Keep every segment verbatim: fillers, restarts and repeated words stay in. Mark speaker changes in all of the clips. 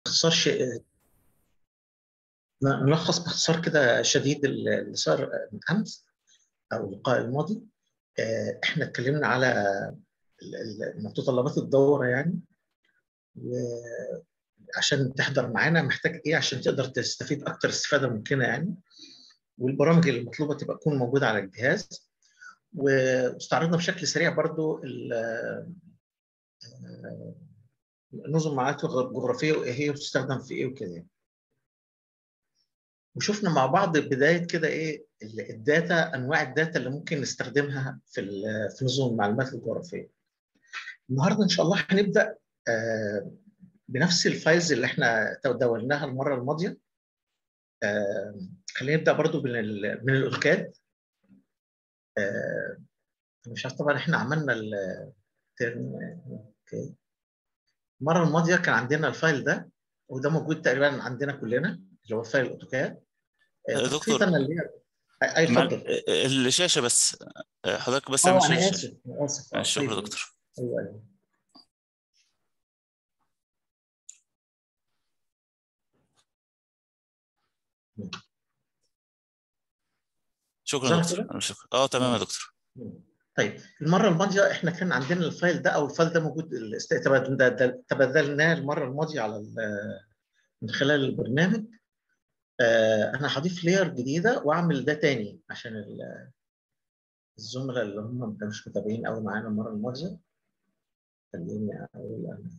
Speaker 1: باختصار ش... نلخص باختصار كده شديد اللي صار من امس او اللقاء الماضي. احنا اتكلمنا على متطلبات الدوره يعني، وعشان تحضر معانا محتاج ايه عشان تقدر تستفيد اكتر استفاده ممكنه يعني، والبرامج المطلوبه تبقى تكون موجوده على الجهاز. واستعرضنا بشكل سريع برضو نظم معلومات الجغرافيه وايه هي وتستخدم في ايه وكده. وشفنا مع بعض بدايه كده ايه الداتا، انواع الداتا اللي ممكن نستخدمها في في نظم المعلومات الجغرافيه. النهارده ان شاء الله هنبدا بنفس الفايلز اللي احنا تداولناها المره الماضيه. خلينا نبدا برضو من من الاوتوكاد. مش عارف طبعا احنا عملنا الترم. اوكي، المره الماضيه كان عندنا الفايل ده، وده موجود تقريبا عندنا كلنا، اللي هو فايل الاوتوكاد.
Speaker 2: دكتور،
Speaker 1: انا اللي هي اي اتفضل.
Speaker 2: الشاشه بس حضرتك بس اعمل
Speaker 1: اه
Speaker 2: شير
Speaker 1: انا
Speaker 2: الشاشه.
Speaker 1: اسف انا اسف اه
Speaker 2: شكرا
Speaker 1: ايوه
Speaker 2: دكتور.
Speaker 1: ايوه ايوه
Speaker 2: شكرا
Speaker 1: ظهر
Speaker 2: دكتور.
Speaker 1: كده؟
Speaker 2: انا شكرا. اه تمام يا دكتور.
Speaker 1: طيب المره الماضيه احنا كان عندنا الفايل ده، او الفايل ده موجود تبادلناه المره الماضيه على من خلال البرنامج. آه انا هضيف لير جديده واعمل ده تاني عشان الزملاء اللي هم ما كانوش متابعين قوي معانا المره الماضيه. خليني اقول انا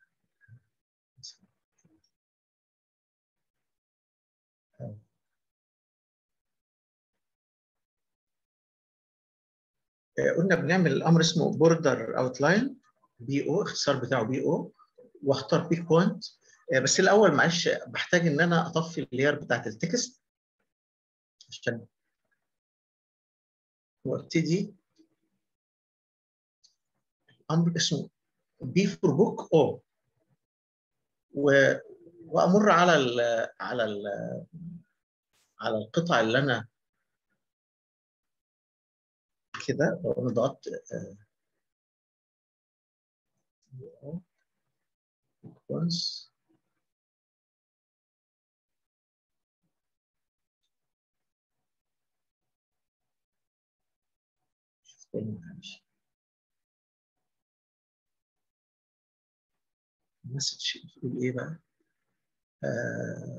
Speaker 1: آه قلنا بنعمل الامر اسمه بوردر اوتلاين، بي او اختصار بتاعه بي او، واختار بيك بوينت. آه بس الاول معلش بحتاج ان انا اطفي اللير بتاعت التكست عشان وابتدي امر اسمه بي فور بوك او، وامر على ال على ال على القطع اللي انا كده. لو انا ضغطت كويس المسج بتقول ايه بقى؟ آه...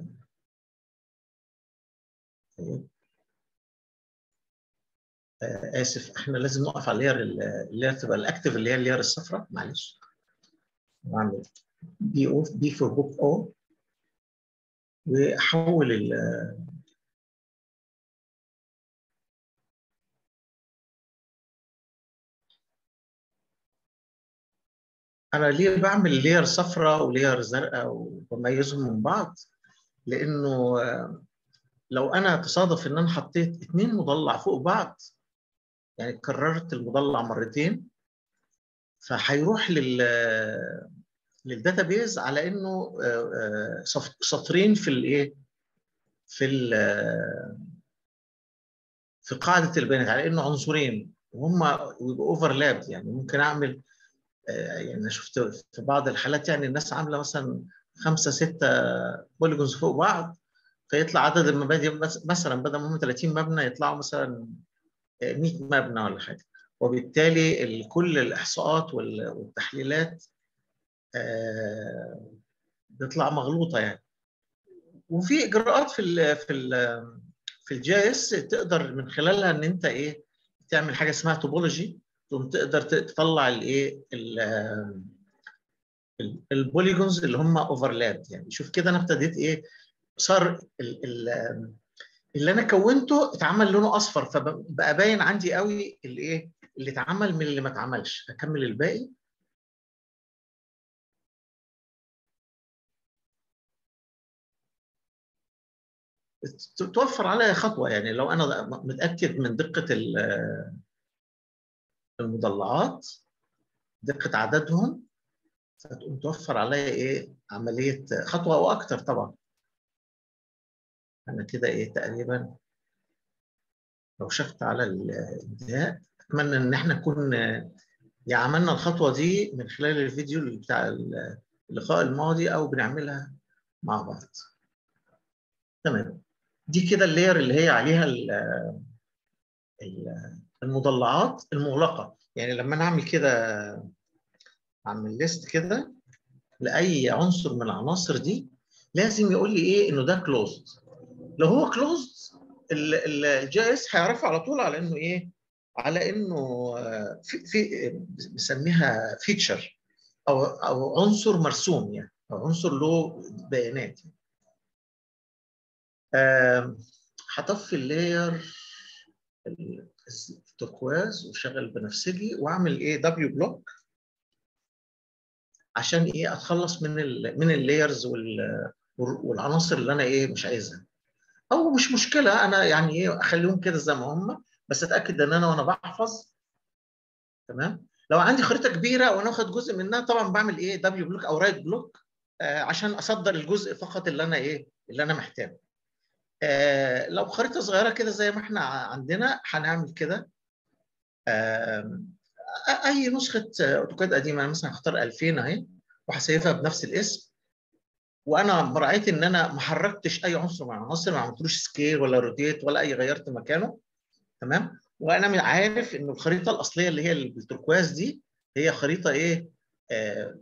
Speaker 1: آه اسف، احنا لازم نقف على اللير اللي هي تبقى الاكتف، اللي هي اللير الصفراء. معلش نعمل بي او بي فور بوك او، واحول ال انا ليه بعمل لير صفراء ولير زرقاء وبميزهم من بعض؟ لانه لو انا تصادف ان انا حطيت اثنين مضلع فوق بعض، يعني كررت المضلع مرتين، فهيروح لل للداتابيز على انه سطرين في الايه في ال في قاعده البيانات، على انه عنصرين وهم يبقوا اوفرلاب. يعني ممكن اعمل يعني شفت في بعض الحالات يعني الناس عامله مثلا خمسه سته بوليجونز فوق بعض، فيطلع عدد المباني مثلا بدل ما هم ثلاثين مبنى يطلعوا مثلا مئة مبنى ولا حاجه، وبالتالي كل الاحصاءات والتحليلات بتطلع مغلوطه يعني. وفي اجراءات في ال في ال في الجي اس تقدر من خلالها ان انت ايه تعمل حاجه اسمها توبولوجي، ثم تقدر تطلع الايه البوليجونز اللي هم اوفرلاب. يعني شوف كده انا ابتديت ايه صار ال ال اللي انا كونته اتعمل لونه اصفر، فبقى باين عندي قوي الايه اللي اتعمل من اللي ما اتعملش. هكمل الباقي. توفر عليا خطوه، يعني لو انا متاكد من دقه المضلعات، دقه عددهم، فتقوم توفر عليا ايه عمليه خطوه او اكتر طبعا. انا كده ايه تقريبا لو شفت على الانتهاء. اتمنى ان احنا نكون يعني عملنا الخطوه دي من خلال الفيديو بتاع اللقاء الماضي او بنعملها مع بعض. تمام. دي كده اللاير اللي هي عليها المضلعات المغلقه. يعني لما انا اعمل كده، اعمل ليست كده لاي عنصر من العناصر دي، لازم يقول لي ايه انه ده كلوزد. لو هو كلوزد الجي اس هيعرفه على طول على انه ايه، على انه في في بنسميها فيتشر او او عنصر مرسوم يعني، او عنصر له بيانات. هطفي اللاير التركواز وشغل بنفسجي واعمل ايه دبليو بلوك عشان ايه اتخلص من ال من اللايرز والعناصر اللي انا ايه مش عايزها. او مش مشكله، انا يعني ايه اخليهم كده زي ما هم، بس اتاكد ان انا وانا بحفظ. تمام. لو عندي خريطه كبيره وانا واخد جزء منها، طبعا بعمل ايه دبليو بلوك او رايت بلوك آه عشان اصدر الجزء فقط اللي انا ايه اللي انا محتاجه. آه لو خريطه صغيره كده زي ما احنا عندنا هنعمل كده. آه اي نسخه اوتوكاد قديمه مثلا هختار ألفين اهي وهسيبها بنفس الاسم، وانا مراعيت ان انا ما حركتش اي عنصر من العناصر، ما عملتلوش سكيل ولا روتيت ولا اي غيرت مكانه. تمام. وانا عارف ان الخريطه الاصليه اللي هي التركواز دي هي خريطه ايه آه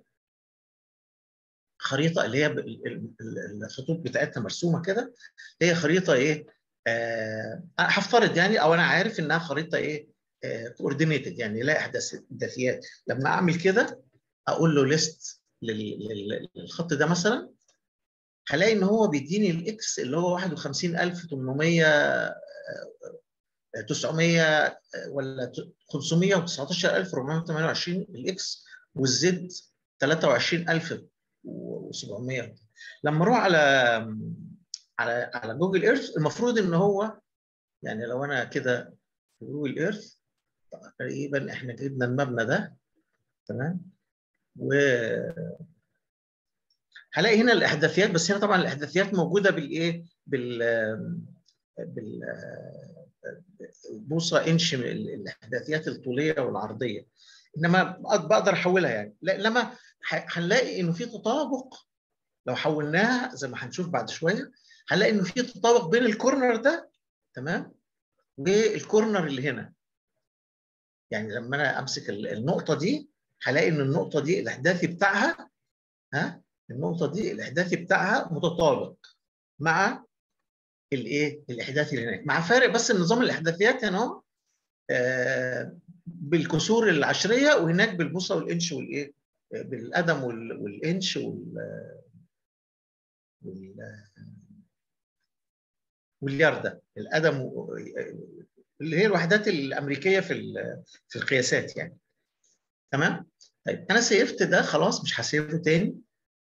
Speaker 1: خريطه اللي هي الخطوط بتاعتها مرسومه كده، هي خريطه ايه آه هفترض يعني، او انا عارف انها خريطه ايه كوردينيتد، يعني لا احداثيات. لما اعمل كده اقول له ليست للخط ده مثلا، هلاقي ان هو بيديني الاكس اللي هو واحد وخمسين ألف وثمانمائة تسعمائة ولا خمسمائة وتسعة عشر ألف وأربعمائة وثمانية وعشرين الاكس، والزد ثلاثة وعشرين ألف وسبعمائة. لما اروح على على على جوجل ايرث، المفروض ان هو يعني لو انا كده في جوجل ايرث تقريبا احنا جبنا المبنى ده. تمام. و هلاقي هنا الاحداثيات، بس هنا طبعا الاحداثيات موجوده بالايه بال بال بوصه انش الاحداثيات الطوليه والعرضيه، انما بقدر احولها يعني. لا لما هنلاقي انه في تطابق، لو حولناها زي ما هنشوف بعد شويه هنلاقي انه في تطابق بين الكورنر ده تمام والكورنر اللي هنا. يعني لما انا امسك النقطه دي هلاقي ان النقطه دي الاحداثي بتاعها ها النقطه دي الاحداثي بتاعها متطابق مع الايه الاحداثي اللي هناك، مع فارق بس النظام الاحداثيات هنا آه بالكسور العشريه، وهناك بالبوصه والانش والايه بالقدم والانش وال والياردة. القدم اللي هي الوحدات الامريكيه في في القياسات يعني. تمام. طيب انا سيفت ده خلاص، مش هسيفه تاني،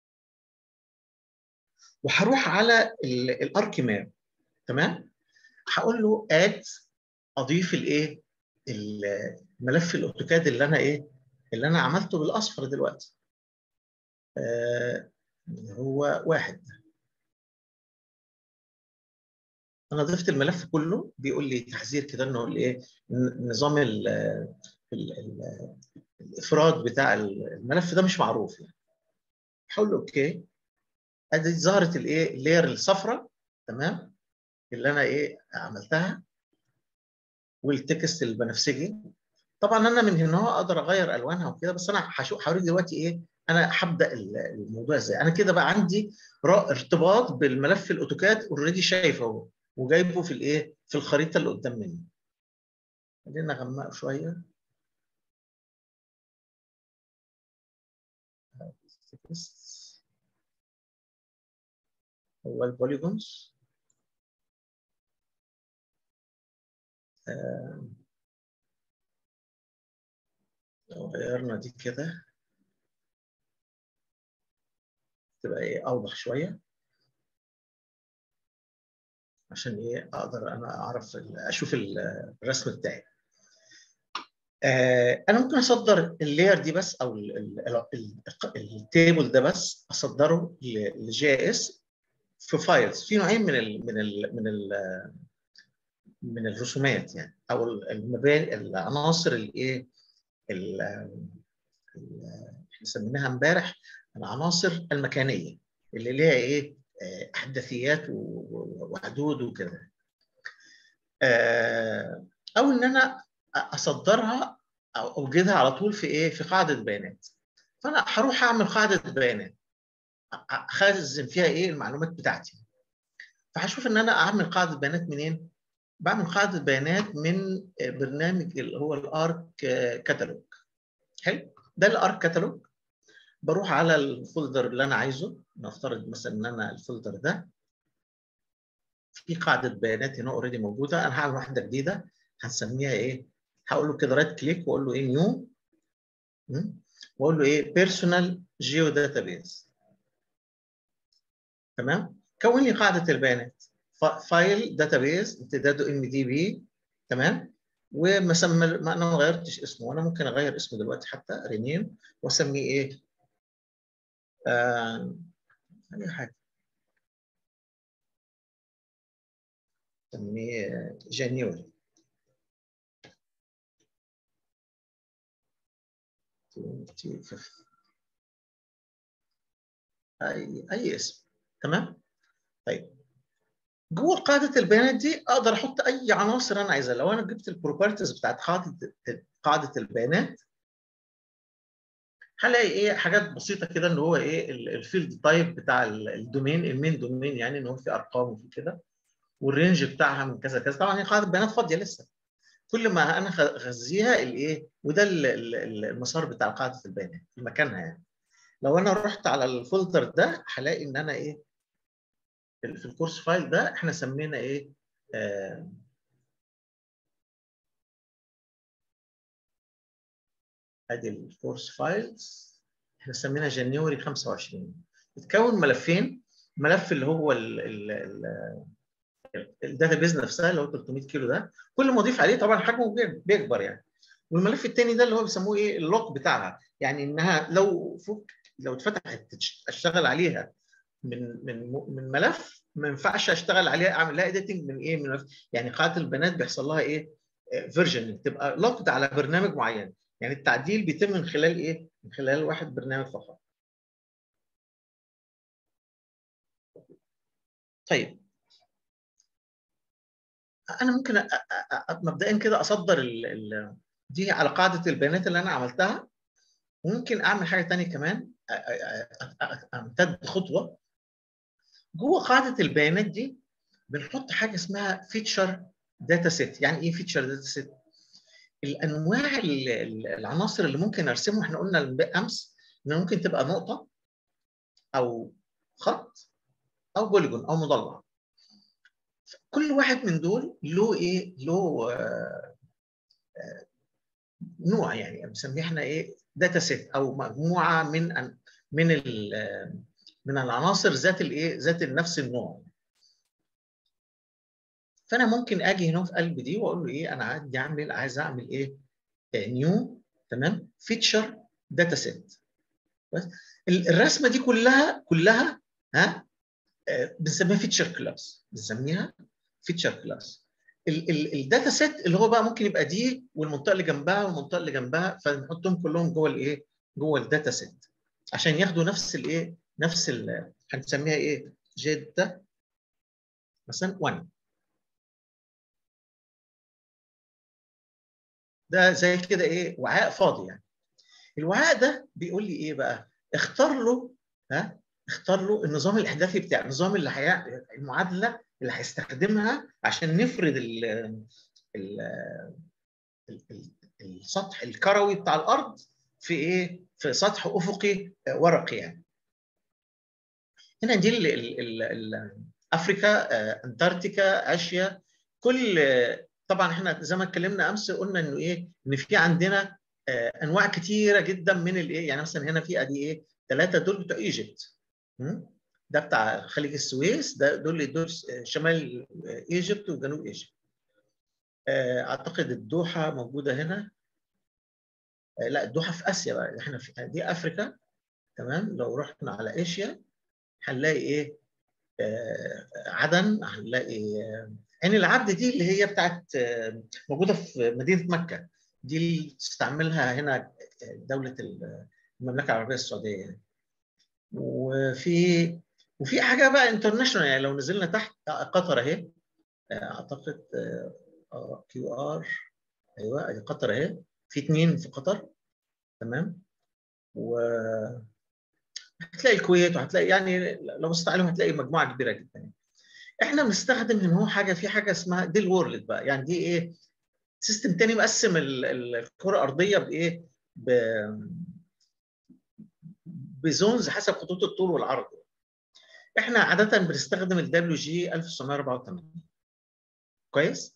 Speaker 1: وهروح على الارك ماب. تمام. هقول له اد اضيف الايه الملف الاوتوكاد اللي انا ايه اللي انا عملته بالاصفر دلوقتي آه هو واحد. انا ضفت الملف كله، بيقول لي تحذير كده انه الايه نظام ال ال الافراد بتاع الملف ده مش معروف يعني. هقول له اوكي. ادي ظهرت الايه اللاير الصفراء. تمام. اللي انا ايه عملتها، والتكست البنفسجي. طبعا انا من هنا اقدر اغير الوانها وكده، بس انا هشوف هوريك دلوقتي ايه انا هبدا الموضوع ازاي. انا كده بقى عندي ارتباط بالملف الاوتوكاد اوريدي شايفه اهو، وجايبه في الايه في الخريطه اللي قدام مني. خلينا نغمقه شويه. هو البوليجونز آه لو غيرنا دي كده تبقى ايه اوضح شويه، عشان ايه اقدر انا اعرف اشوف الرسم بتاعي. آه انا ممكن اصدر اللاير دي بس، او التيبل ده بس اصدره لجي اس في فايلز. في نوعين من ال من ال من ال من الرسومات يعني، او المباني العناصر الايه احنا سميناها امبارح العناصر المكانيه، اللي ليها ايه احداثيات وحدود وكده، او ان انا اصدرها او اوجدها على طول في ايه، في قاعده بيانات. فانا هروح اعمل قاعده بيانات اخزن فيها ايه المعلومات بتاعتي. فهشوف ان انا اعمل قاعده بيانات منين. بعمل قاعده بيانات من برنامج اللي هو الارك كاتالوج. حلو، ده الارك كاتالوج. بروح على الفولدر اللي انا عايزه، نفترض مثلا ان انا الفولدر ده في قاعده بيانات هنا اوريدي موجوده، انا هعمل واحده جديده هنسميها ايه، هقول له كده رايت كليك واقول له ايه نيو، واقول له ايه بيرسونال جيو داتابيز. تمام، كون لي قاعده البيانات فايل داتابيز امتداده ام دي بي. تمام، ومسمى ما انا ما غيرتش اسمه، انا ممكن اغير اسمه دلوقتي حتى رينيم واسميه ايه آه اي حاجه، اسميه جانيوري اي اي اسم. تمام، طيب جوه قاعده البيانات دي اقدر احط اي عناصر انا عايزها. لو انا جبت البروبرتيز بتاعت قاعده قاعده البيانات هلاقي ايه حاجات بسيطه كده، ان هو ايه الفيلد تايب بتاع الدومين، المين دومين يعني ان هو في ارقام وفي كده، والرينج بتاعها من كذا كذا. طبعا هي قاعده بيانات فاضيه لسه، كل ما انا اغذيها الايه، وده المسار بتاع قاعده البيانات في مكانها يعني. لو انا رحت على الفولدر ده هلاقي ان انا ايه في الكورس فايل ده احنا سمينا ايه آه ادي الكورس فايلز احنا سمينا جانيوري خمسة وعشرين. بتكون ملفين، ملف اللي هو الداتا بيز نفسها اللي هو ثلاثمية كيلو ده، كل ما اضيف عليه طبعا حجمه بيكبر يعني. والملف الثاني ده اللي هو بيسموه ايه اللوك بتاعها، يعني انها لو فوق لو اتفتحت اشتغل عليها من من من ملف، ما ينفعش اشتغل عليها اعمل لها اديتنج من ايه، من ملف. يعني قاعده البيانات بيحصل لها ايه فيرجن، تبقى لوكد على برنامج معين، يعني التعديل بيتم من خلال ايه، من خلال واحد برنامج فقط. طيب انا ممكن أ أ أ مبدئيا كده اصدر ال ال دي على قاعده البيانات اللي انا عملتها. وممكن اعمل حاجه ثانيه كمان، امتد خطوه جوه قاعده البيانات دي، بنحط حاجه اسمها فيتشر داتا سيت. يعني ايه فيتشر داتا سيت؟ الانواع العناصر اللي ممكن ارسمها. احنا قلنا امس ان ممكن تبقى نقطه او خط او بوليجون او مضلع. كل واحد من دول له ايه، له آه آه نوع، يعني بنسميه احنا ايه داتا سيت، او مجموعه من من من العناصر ذات الايه، ذات نفس النوع. فانا ممكن اجي هنا في قلب دي واقول له ايه، انا عايز اعمل عايز اعمل ايه نيو تمام فيتشر داتا سيت. بس الرسمه دي كلها كلها ها بنسميها فيتشر كلاس، بنسميها فيتشر كلاس. الداتا سيت اللي هو بقى ممكن يبقى دي والمنطقه اللي جنبها والمنطقه اللي جنبها، فنحطهم كلهم جوه الايه، جوه الداتا سيت عشان ياخدوا نفس الايه، نفس ال هنسميها ايه جيتا مثلا واحد. ده زي كده ايه وعاء فاضي يعني. الوعاء ده بيقول لي ايه بقى، اختار له ها اختار له النظام الاحداثي بتاع النظام اللي هي المعادله اللي هيستخدمها عشان نفرد ال ال ال السطح الكروي بتاع الارض في ايه، في سطح افقي ورقي يعني. هنا دي ال ال ال افريكا، انتاركتيكا، اسيا، كل طبعا احنا زي ما اتكلمنا امس قلنا انه ايه، ان في عندنا انواع كتيره جدا من الايه، يعني مثلا هنا في ادي ايه ثلاثه دول بتوع ايجيبت، ده بتاع خليج السويس، ده دول دول شمال ايجيبت وجنوب ايجيبت. اعتقد الدوحه موجوده هنا، لا الدوحه في اسيا بقى، احنا في دي افريكا. تمام، لو رحنا على اسيا هنلاقي ايه عدن، هنلاقي عين العبد دي اللي هي بتاعت موجوده في مدينه مكه، دي اللي تستعملها هنا دوله المملكه العربيه السعوديه يعني. وفي وفي حاجه بقى انترناشونال، يعني لو نزلنا تحت قطر اهي، اعتقد كيو ار، ايوه ادي قطر اهي، في اثنين في قطر، تمام. و هتلاقي الكويت، وهتلاقي يعني لو بصيت عليهم هتلاقي مجموعه كبيره جدا. احنا بنستخدم ان هو حاجه، في حاجه اسمها ديل وورلد بقى، يعني دي ايه؟ سيستم تاني مقسم الكره الارضيه بايه؟ بزونز حسب خطوط الطول والعرض. احنا عاده بنستخدم الدبليو جي ألف وتسعمية وأربعة وثمانين. كويس؟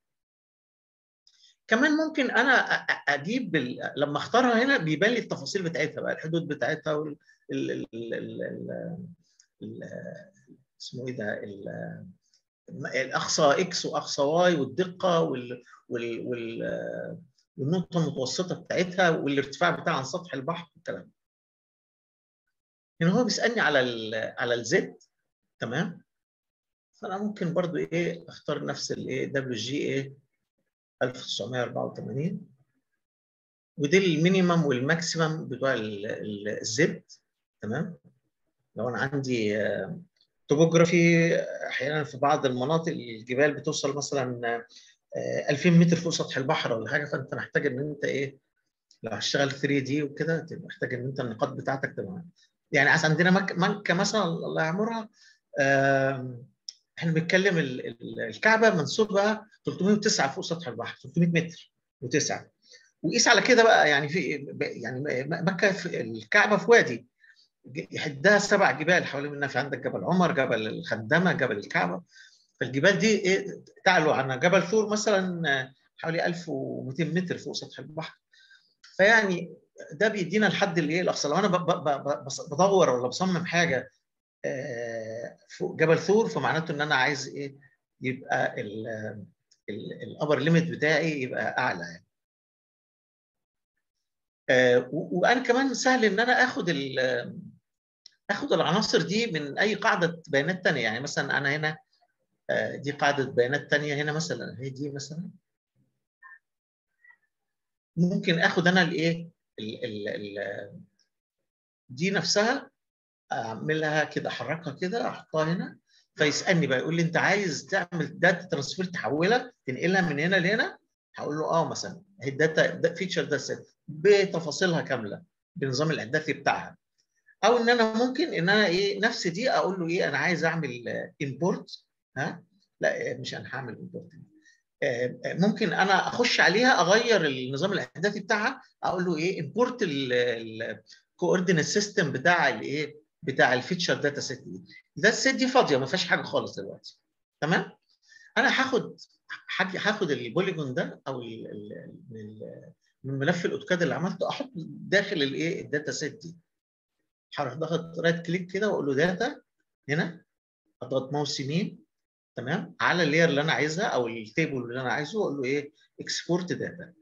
Speaker 1: كمان ممكن انا اجيب ال... لما اختارها هنا بيبان لي التفاصيل بتاعتها بقى، الحدود بتاعتها وال ال... ال... ال... ال... ال... اسمه ايه ده؟ ال... الاقصى اكس واقصى واي، والدقه وال... وال... وال... والنقطه المتوسطه بتاعتها، والارتفاع بتاعها عن سطح البحر والكلام. هنا هو بيسالني على ال... على الزد، تمام. فانا ممكن برضو ايه اختار نفس الايه دبليو جي ايه ألف وتسعمية وأربعة وثمانين، ودي المينيمم والماكسيمم بتوع الزد، تمام. لو انا عندي توبوجرافي، احيانا في بعض المناطق الجبال بتوصل مثلا ألفين متر فوق سطح البحر ولا حاجه، فانت محتاج ان انت ايه، لو هتشتغل ثري دي وكده تبقى محتاج ان انت النقاط بتاعتك تبقى يعني. عندنا مكه مثلا الله يعمرها، احنا بنتكلم الكعبه منسوبها ثلاثمية وتسعة فوق سطح البحر، ثلاثمية متر وتسعة. وقيس على كده بقى، يعني في يعني مكه في الكعبه في وادي يحدها سبع جبال حوالين منها، في عندك جبل عمر، جبل الخندمه، جبل الكعبه. فالجبال دي ايه تعلو عن جبل ثور مثلا حوالي ألف ومئتين متر فوق سطح البحر. فيعني ده بيدينا الحد اللي ايه الاقصى. لو انا بدور ولا بصمم حاجه فوق جبل ثور، فمعناته ان انا عايز ايه يبقى الابر ليميت بتاعي يبقى اعلى يعني. آه وانا كمان سهل ان انا اخد اخد العناصر دي من اي قاعده بيانات ثانيه. يعني مثلا انا هنا آه دي قاعده بيانات ثانيه هنا مثلا، هي دي مثلا، ممكن اخد انا الايه دي نفسها، اعملها كده، احركها كده، احطها هنا، فيسالني بقى يقول لي انت عايز تعمل داتا ترانسفير، تحولها تنقلها من هنا لهنا. هقول له اه مثلا هي الداتا فيتشر ده سيت بتفاصيلها كامله بنظام الاحداثي بتاعها. او ان انا ممكن ان انا ايه نفس دي اقول له ايه انا عايز اعمل امبورت. ها لا مش انا هعمل امبورت، ممكن انا اخش عليها اغير النظام الاحداثي بتاعها، اقول له ايه امبورت الكوردينيت سيستم بتاع الايه بتاع الفيتشر داتا سيت دي. ده السيت دي فاضيه ما فيهاش حاجه خالص دلوقتي، تمام. انا هاخد هاخد البوليجون ده او ال ال من ملف الاوتوكاد اللي عملته، احط داخل الايه الداتا سيت دي. هروح ضغط رايت كليك كده واقول له داتا هنا، اضغط ماوس يمين، تمام، على اللاير اللي انا عايزها او التيبل اللي انا عايزه، واقول له ايه اكسبورت داتا.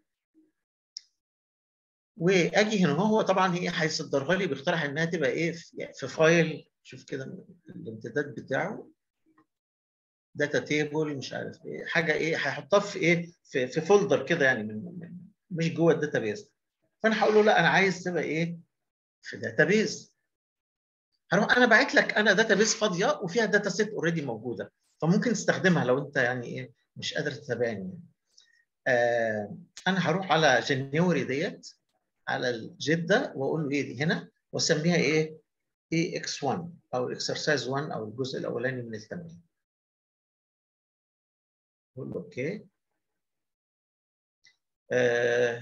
Speaker 1: واجي هنا هو طبعا هي هيصدرها لي، بيقترح انها تبقى ايه في فايل، شوف كده الامتداد بتاعه داتا تيبل مش عارف ايه حاجه ايه، هيحطها في ايه في, في فولدر كده يعني من, من مش جوه الداتابيز. فانا هقول له لا انا عايز تبقى ايه في داتابيز. هروح انا باعت لك انا داتابيز فاضيه وفيها داتا سيت اوريدي موجوده، فممكن تستخدمها لو انت يعني ايه مش قادر تتابعني. آه انا هروح على جنيوري ديت، على الجده، واقول له ايه دي هنا، واسميها ايه اي اكس واحد او اكسرسايز واحد او الجزء الاولاني من التمرين. اقول له اوكي. آه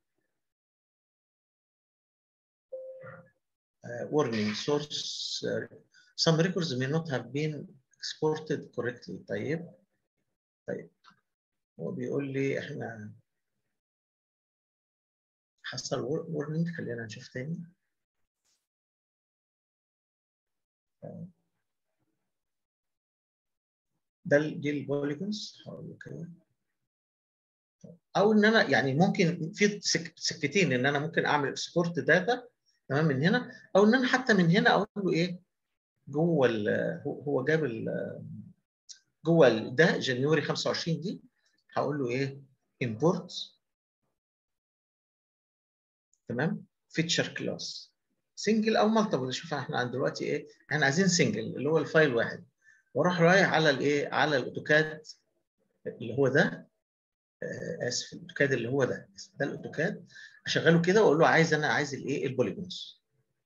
Speaker 1: Uh, warning source uh, some records may not have been exported correctly. طيب طيب هو بيقول لي احنا حصل warning، خلينا نشوف تاني. ده دي البوليجونز، هقول له كده. او ان انا يعني ممكن في سكتين، ان انا ممكن اعمل اكسبورت داتا تمام من هنا، او ان انا حتى من هنا اقول له ايه جوه هو جاب جوه ده جنيوري خمسة وعشرين دي، هقول له ايه import، تمام، فيتشر كلاس. سنجل او مالتيبل. شوف احنا عند دلوقتي ايه، احنا عايزين سنجل اللي هو الفايل واحد، واروح رايح على الايه، على الاوتوكاد اللي هو ده، آه اسف، الاوتوكاد اللي هو ده ده الاوتوكاد، اشغله كده واقول له عايز انا عايز الايه، البوليجونز،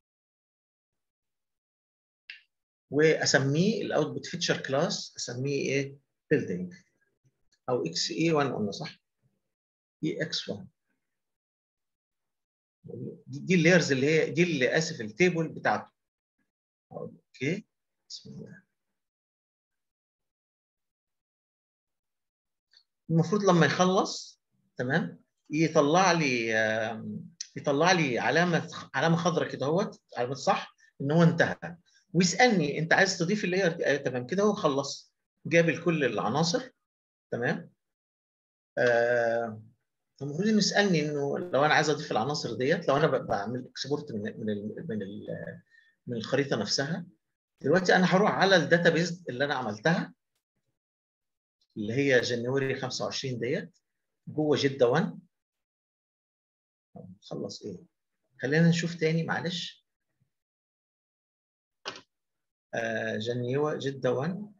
Speaker 1: واسميه الاوتبوت فيتشر كلاس، اسميه ايه، بيلدينج او اكس اي واحد قلنا صح؟ اي اكس واحد. دي, دي اللايرز اللي هي دي اللي اسف التيبل بتاعته. اوكي بسم الله. المفروض لما يخلص تمام يطلع لي يطلع لي علامه علامه خضراء كده اهوت، علامه صح ان هو انتهى، ويسالني انت عايز تضيف اللاير دي؟ ايوه تمام كده هو خلص، جاب كل العناصر تمام. آه المفروض انه يسالني انه لو انا عايز اضيف العناصر ديت، لو انا بعمل اكسبورت من من ال من ال من الخريطه نفسها. دلوقتي انا هروح على الداتابيز اللي انا عملتها اللي هي جانيوري خمسة وعشرين ديت جوه جده واحد. خلص ايه، خلينا نشوف تاني معلش. آه جنيوة جده واحد.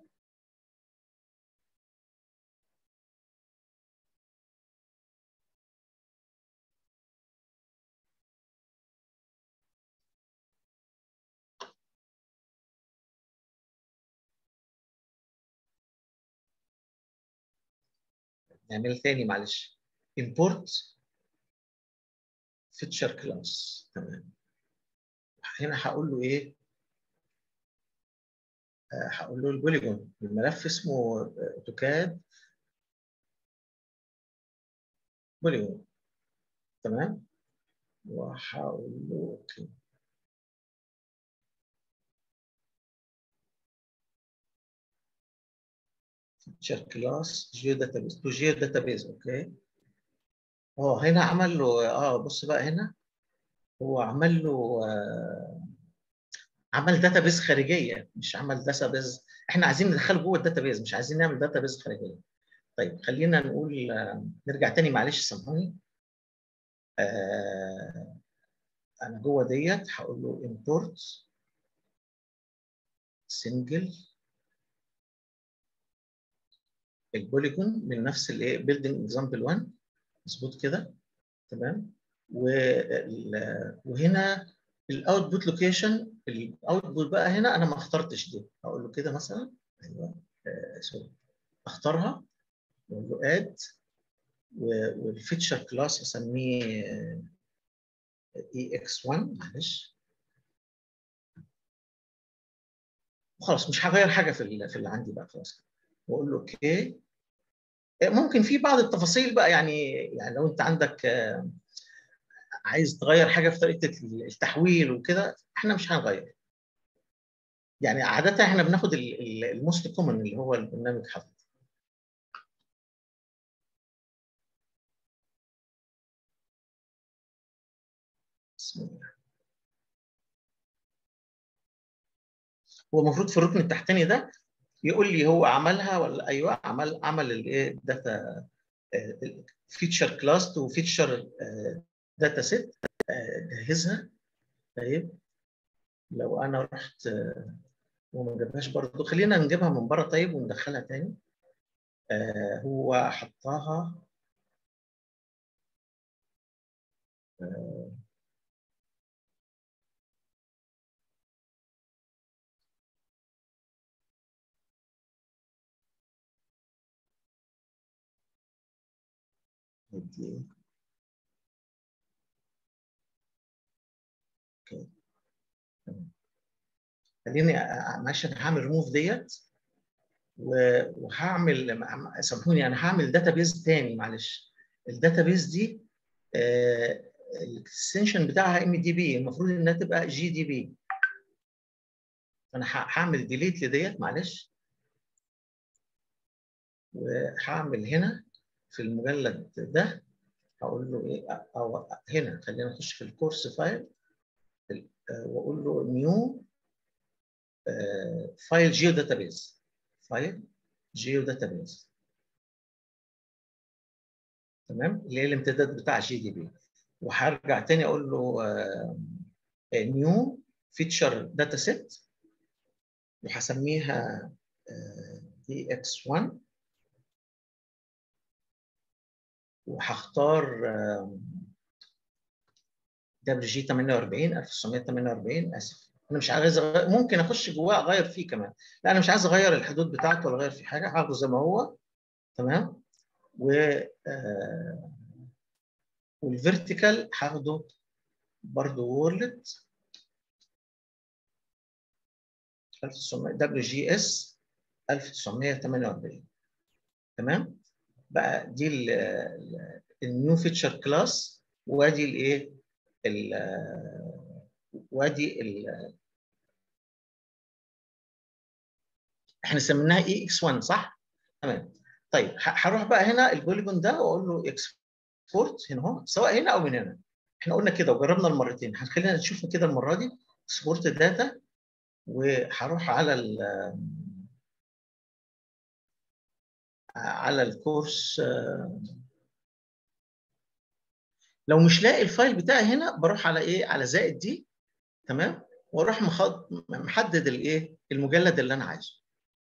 Speaker 1: نعمل تاني معلش، import feature class تمام. هنا هقول له ايه، آه هقول له البوليجون، الملف اسمه اوتوكاد بوليجون تمام، وهقول له اوكي. feature class geodatabase to geodatabase اوكي. اه هنا عمل له اه بص بقى هنا هو عمل له آه عمل داتابيز خارجيه، مش عمل داتابيز، احنا عايزين ندخله جوه الداتابيز، مش عايزين نعمل داتابيز خارجيه. طيب خلينا نقول آه نرجع تاني معلش سامحوني. آه انا جوه ديت هقول له import single البوليجون من نفس الايه building example واحد مظبوط كده تمام. وهنا الاوتبوت لوكيشن، الاوتبوت بقى هنا انا ما اخترتش دي، هقول له كده مثلا ايوه آه سوري اختارها واقول له اد، والفيتشر كلاس اسميه اي اكس واحد معلش، وخلاص مش هغير حاجه في اللي في اللي عندي بقى خلاص، واقول له اوكي. ممكن في بعض التفاصيل بقى يعني، يعني لو انت عندك عايز تغير حاجه في طريقه التحويل وكده احنا مش هنغير، يعني عاده احنا بناخد الموست كومن اللي هو البرنامج حاطط. بسم الله. هو المفروض في الركن التحتاني ده يقول لي هو عملها ولا ايوه عمل عمل الايه داتا فيتشر كلاس وفيتشر داتا سيت جهزها. طيب لو انا رحت وما جابهاش برضه خلينا نجيبها من بره طيب وندخلها تاني. آه هو حطها آه دي اوكي تمام. خليني معلش انا هعمل ريموف ديت وهعمل سامحوني انا هعمل داتابيز تاني معلش. الداتابيز دي آه الاكستنشن بتاعها ام دي بي، المفروض انها تبقى جي دي بي. انا هعمل ديليت لديت معلش، وهعمل هنا في المجلد ده هقول له ايه، او هنا خلينا نخش في الكورس فايل واقول له نيو فايل جيو داتابيز، فايل جيو داتابيز تمام اللي هي الامتداد بتاع جي دي بي. وهرجع تاني اقول له نيو فيتشر داتا سيت وهسميها دي اكس واحد وهختار دبليو جي ثمانية وأربعين ألف وتسعمية وثمانية وأربعين. اسف انا مش عايز أغير. ممكن اخش جواه اغير فيه كمان. لا انا مش عايز اغير الحدود بتاعته ولا اغير فيه حاجه، هاخده زي ما هو. تمام. و آه والفيرتيكال هاخده برضه وورلد دبليو جي اس ألف وتسعمية وثمانية وأربعين. تمام. بقى دي النيو فيتشر كلاس، وادي الايه وادي ال احنا سميناها اي اكس واحد صح؟ تمام. طيب هروح بقى هنا البوليجون ده واقول له اكسبورت هنا اهو، سواء هنا او من هنا. احنا قلنا كده وجربنا المرتين، هنخلينا نشوف كده المره دي اكسبورت داتا. وهروح على ال على الكورس. لو مش لاقي الفايل بتاعي هنا بروح على ايه؟ على زائد دي. تمام. واروح محدد الايه؟ المجلد اللي انا عايزه.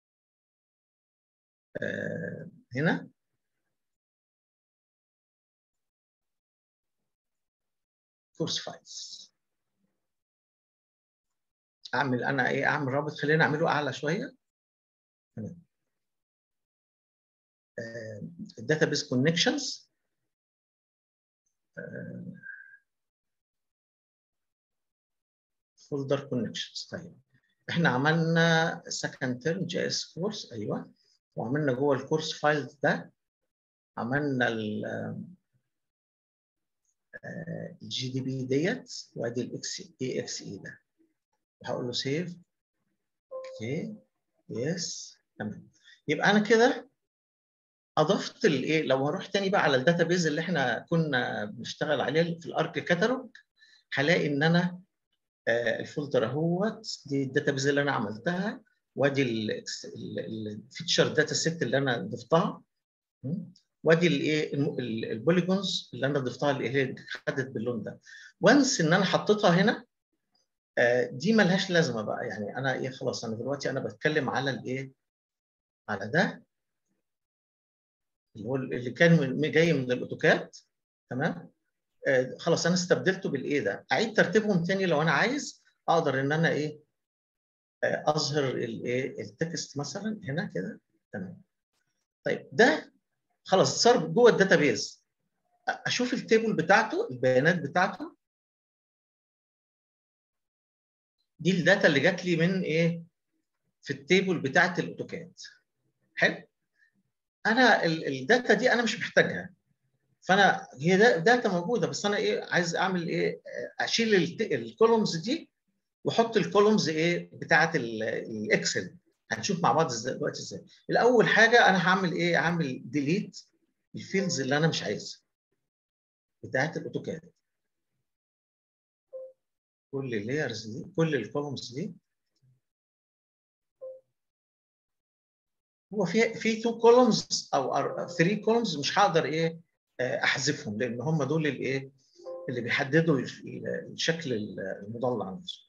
Speaker 1: آه هنا كورس فايلز. اعمل انا ايه؟ اعمل رابط. خلينا اعمله اعلى شويه. تمام. الداتابيس كونكشنز. فولدر كونكشنز. طيب احنا عملنا سكند تيرم جي اس كورس. ايوه. وعملنا جوه الكورس فايل ده عملنا الجي دي بي ديت، وادي الاكس اي اكس اي ده. وهقول له سيف. اوكي. يس. تمام. يبقى انا كده اضفت الايه. لو هروح تاني بقى على الداتابيز اللي احنا كنا بنشتغل عليه في الارك كاتالوج، هلاقي ان انا آه الفولدر اهوت. دي الداتابيز اللي انا عملتها، وادي الفيتشر داتا سيت اللي انا ضفتها، وادي الايه البوليجونز اللي انا ضفتها اللي هي خدت باللون ده. وانس ان انا حطيتها هنا، آه دي ملهاش لازمه بقى. يعني انا ايه خلاص انا دلوقتي انا بتكلم على الايه؟ على ده اللي هو اللي كان جاي من الاوتوكاد. تمام. آه خلاص انا استبدلته بالايه ده. اعيد ترتيبهم تاني لو انا عايز. اقدر ان انا ايه؟ آه اظهر الايه؟ التكست مثلا هنا كده. تمام. طيب ده خلاص صار جوه الداتابيز. اشوف التيبل بتاعته، البيانات بتاعته. دي الداتا اللي جات لي من ايه؟ في التيبل بتاعت الاوتوكاد. حلو. انا الداتا دي انا مش محتاجها. فانا هي داتا موجوده، بس انا ايه؟ عايز اعمل ايه؟ اشيل الكولومز دي واحط الكولومز ايه؟ بتاعت الاكسل. هنشوف مع بعض ازاي دلوقتي ازاي. الاول حاجه انا هعمل ايه؟ هعمل ديليت الفيلدز اللي انا مش عايزها بتاعت الاوتوكاد. كل اللايرز دي، كل الكولومز دي. هو في في تو كولومز او ثلاثة كولومز مش هقدر ايه؟ احذفهم، لان هم دول الايه؟ اللي بيحددوا الشكل المضلع نفسه.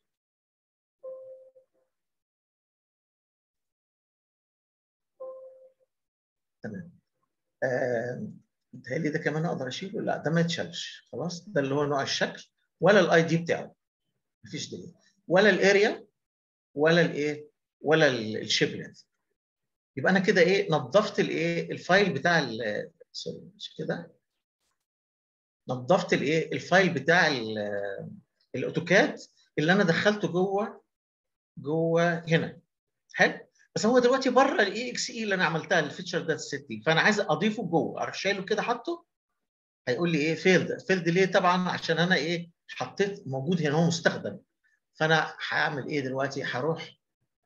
Speaker 1: تمام. آه متهيألي ده كمان اقدر اشيله. لا ده ما يتشالش خلاص. ده اللي هو نوع الشكل، ولا الاي دي بتاعه مفيش دليل، ولا الاريا، ولا الايه؟ ولا الشيبلت. يبقى انا كده ايه؟ نظفت الايه؟ الفايل بتاع سوري مش كده. نظفت الايه؟ الفايل بتاع الاوتوكاد اللي انا دخلته جوه جوه هنا. حلو. بس هو دلوقتي بره الاي اكس اي اللي انا عملتها الفيتشر داتا سيت دي، فانا عايز اضيفه جوه. اروح شايله كده حاطه. هيقول لي ايه؟ فيلد. فيلد ليه؟ طبعا عشان انا ايه؟ حطيت موجود هنا، هو مستخدم. فانا هعمل ايه دلوقتي؟ هروح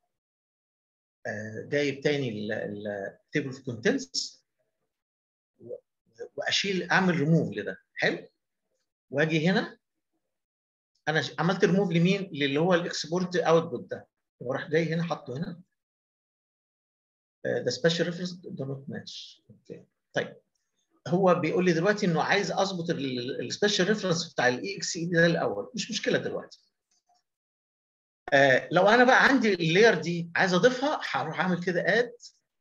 Speaker 1: آه جايب تاني التيبل اوف كونتنتس واشيل، اعمل ريموف لده. حلو. واجي هنا انا عملت ريموف لمين؟ اللي هو الاكسبورت اوتبوت ده. واروح جاي هنا حاطه هنا. ده سبيشال ريفرنس دوت ماتش. اوكي. طيب هو بيقول لي دلوقتي انه عايز اظبط السبيشال ريفرنس بتاع الاي اكس اي ده الاول. مش مشكله دلوقتي. آه لو انا بقى عندي اللاير دي عايز اضيفها، هروح اعمل كده اد،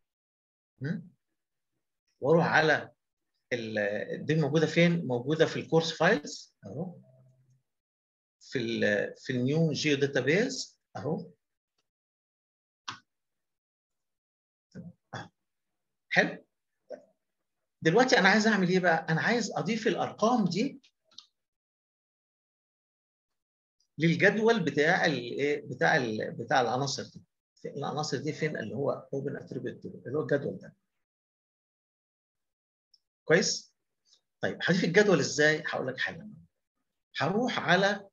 Speaker 1: واروح على دي موجوده فين؟ موجوده في الكورس فايلز اهو، في ال في النيو جيو داتابيز اهو. حلو. دلوقتي انا عايز اعمل ايه بقى؟ انا عايز اضيف الارقام دي للجدول بتاع الايه بتاع ال بتاع العناصر دي. العناصر دي فين؟ اللي هو اوبن اتريبيوت اللي هو الجدول ده. كويس؟ طيب هضيف الجدول ازاي؟ هقول لك حاجه. هروح على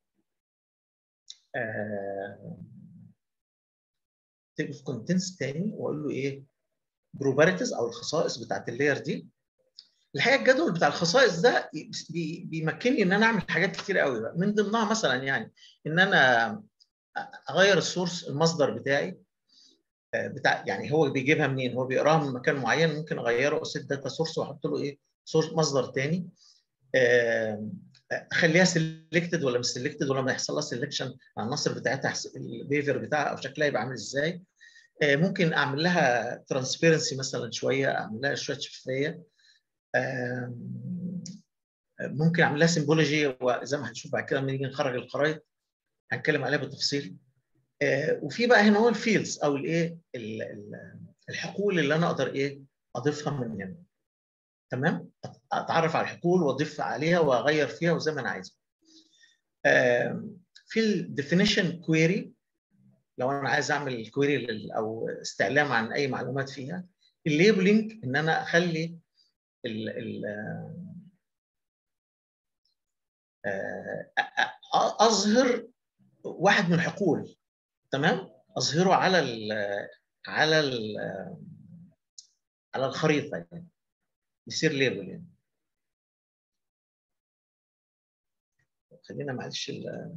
Speaker 1: تيبل اوف كونتنتس تاني واقول له ايه؟ بروبرتيز او الخصائص بتاعت اللاير دي. الحقيقه الجدول بتاع الخصائص ده بيمكنني ان انا اعمل حاجات كتير قوي بقى، من ضمنها مثلا يعني ان انا اغير السورس، المصدر بتاعي بتاع، يعني هو بيجيبها منين؟ هو بيقراها من مكان معين، ممكن اغيره اسيت داتا سورس واحط له ايه؟ سورس مصدر تاني. اخليها سيلكتد ولا مش سيلكتد، ولما يحصل لها سيلكشن العناصر بتاعتها البيفير بتاعها او شكلها يبقى عامل ازاي. ممكن اعمل لها ترانسبيرنسي مثلا شويه، اعمل لها شويه شفافيه. ممكن اعمل لها سيمبولوجي، وزي ما هنشوف بعد كده لما نيجي نخرج الخرائط هنتكلم عليها بالتفصيل. وفي بقى هنا هو الفيلدز او الايه الحقول اللي انا اقدر ايه اضيفها من هنا. تمام؟ اتعرف على الحقول واضيف عليها واغير فيها وزي ما انا عايز. في الديفينيشن كويري، لو انا عايز اعمل الكويري او استعلام عن اي معلومات فيها. الليبلنج ان انا اخلي ال ال اظهر واحد من الحقول. تمام؟ اظهره على ال على ال على الخريطه، يعني يصير ليبل. يعني خلينا معلش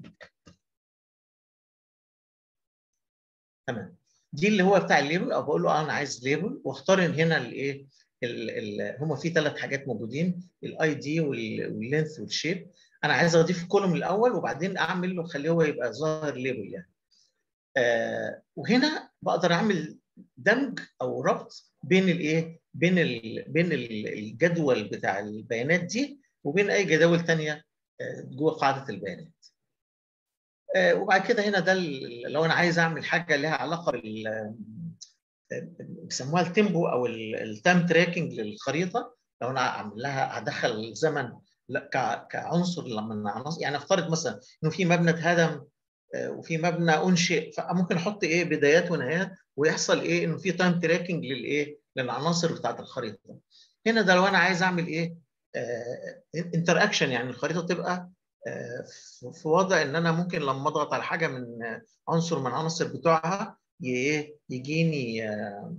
Speaker 1: تمام. دي اللي هو بتاع الليبل، او بقول له انا عايز ليبل واختار هنا الايه، هم في ثلاث حاجات موجودين، الاي دي واللينث والشيب. انا عايز اضيف كولوم الاول وبعدين اعمل له خليه هو يبقى ظاهر ليبل يعني. آه وهنا بقدر اعمل دمج او ربط بين الايه، بين ال بين الجدول بتاع البيانات دي وبين اي جداول ثانيه جوه قاعده البيانات. آه وبعد كده هنا ده لو انا عايز اعمل حاجه لها علاقه بال بيسموها التيمبو او التايم تراكنج للخريطه. لو انا اعمل لها هدخل الزمن كعنصر من عناصر، يعني افترض مثلا انه في مبنى اتهدم وفي مبنى انشئ، فممكن احط ايه بدايات ونهايات ويحصل ايه انه في تايم تراكنج للايه للعناصر بتاعت الخريطه. هنا ده لو انا عايز اعمل ايه انتر اكشن، يعني الخريطه تبقى آه في وضع ان انا ممكن لما اضغط على حاجه من عنصر من العناصر بتوعها يجيني آه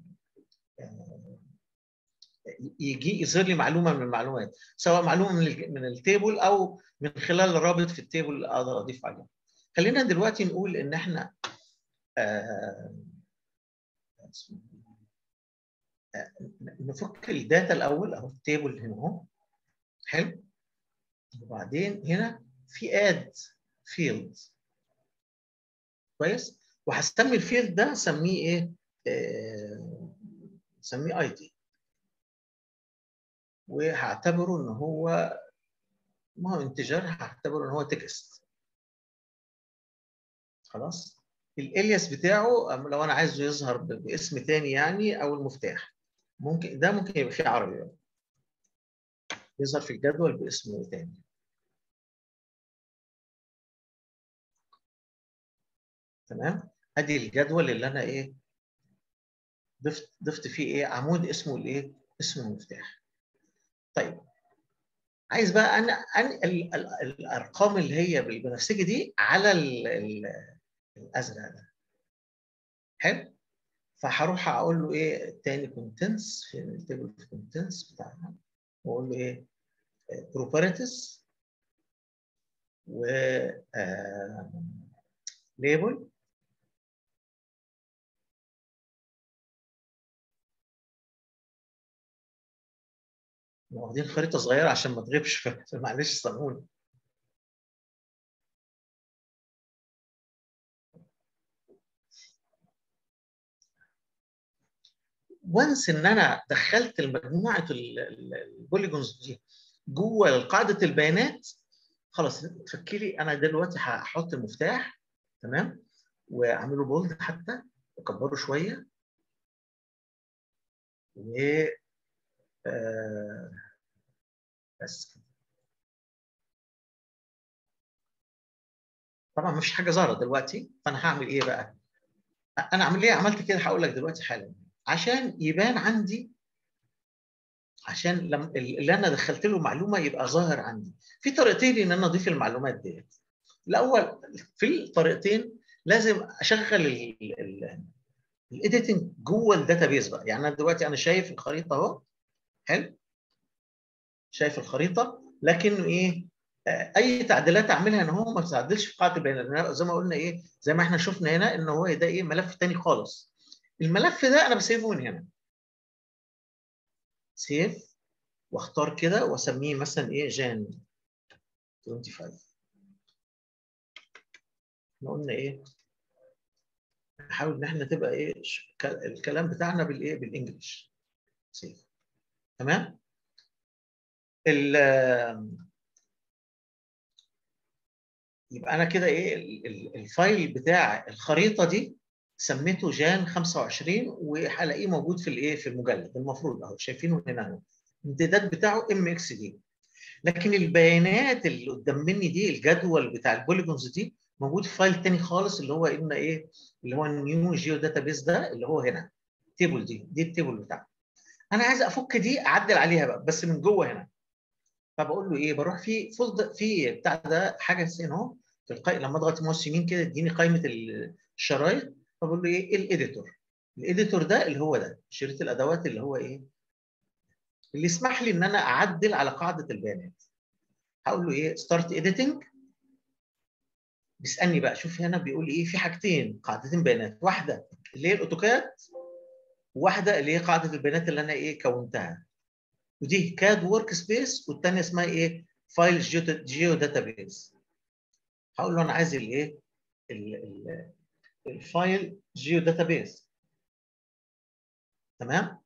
Speaker 1: يجي يظهر لي معلومه من المعلومات، سواء معلومه من من التيبل او من خلال رابط في التيبل اقدر اضيف عليه. خلينا دلوقتي نقول ان احنا آه آه نفك الداتا الاول اهو، التيبل هنا اهو. حلو. وبعدين هنا في اد فيلد. كويس. وهسمي الفيلد ده سميه ايه؟ آه سميه اي دي، وهعتبره ان هو ما هو انتجر، هعتبره ان هو تكست. خلاص. الالياس بتاعه لو انا عايزه يظهر باسم ثاني يعني، او المفتاح ممكن ده ممكن يبقى فيه عربي بقى. يظهر في الجدول باسم ثاني. تمام. ادي الجدول اللي انا ايه ضفت ضفت فيه ايه عمود اسمه الايه اسمه المفتاح. طيب عايز بقى انا أن الارقام اللي هي بالبنفسجي دي على الازرق ده. حلو. فهروح اقول له ايه تاني كونتنتس في التيبل اوف كونتنتس بتاعنا، واقول له ايه بروبرتيز و ليبل. واخدين خريطه صغيره عشان ما تغيبش، فمعلش سامحوني. وانس ان انا دخلت مجموعه البوليجونز دي جوه قاعده البيانات، خلاص تفكي لي انا دلوقتي هحط المفتاح، تمام، واعمله بولد حتى واكبره شويه، و آه بس كده. طبعا مفيش حاجه ظاهره دلوقتي، فانا هعمل ايه بقى؟ انا عمل ليه عملت كده هقول لك دلوقتي حالا، عشان يبان عندي، عشان لما اللي انا دخلت له معلومه يبقى ظاهر عندي. في طريقتين ان انا اضيف المعلومات ديت. الاول، في الطريقتين لازم اشغل الايديتنج جوه الداتابيز بقى. يعني انا دلوقتي انا شايف الخريطه اهو، حلو، شايف الخريطه، لكن ايه، اي تعديلات اعملها ان هو ما تتعدلش في قاعده البيانات، زي ما قلنا ايه، زي ما احنا شفنا هنا ان هو ده ايه، ملف تاني خالص. الملف ده انا بسيبه من هنا، سيف، واختار كده واسميه مثلا ايه، جان خمسة وعشرين. احنا قلنا ايه، نحاول ان احنا تبقى ايه الكلام بتاعنا بالايه، بالانجلش، سيف، تمام. يبقى انا كده ايه، الفايل بتاع الخريطه دي سميته جان خمسة وعشرين، وهلاقيه موجود في الايه، في المجلد المفروض اهو، شايفينه هنا اهو، الامتداد بتاعه ام اكس دي. لكن البيانات اللي قدام مني دي، الجدول بتاع البوليجونز دي، موجود في فايل تاني خالص، اللي هو ان ايه، اللي هو النيو جيو داتابيس ده، اللي هو هنا التيبل دي دي التيبل بتاعه. انا عايز افك دي، اعدل عليها بقى بس من جوه هنا. فبقول له ايه، بروح في فولدر في بتاع ده، حاجه اسمها اهو في القائمه، لما اضغط ماوس يمين كده اديني قائمه الشرايط. فبقول له ايه، الاديتور. الاديتور ده اللي هو ده شريط الادوات، اللي هو ايه، اللي يسمح لي ان انا اعدل على قاعده البيانات. هقول له ايه، ستارت اديتنج. بيسالني بقى، شوف هنا بيقول ايه، في حاجتين، قاعدتين بيانات، واحده اللي هي الاوتوكاد، وواحده اللي هي قاعده البيانات اللي انا ايه كونتها، ودي كاد ورك سبيس، والثانيه اسمها ايه، فايل جيو داتابيز. هقول له انا عايز الايه، الفايل جيو داتابيز، تمام.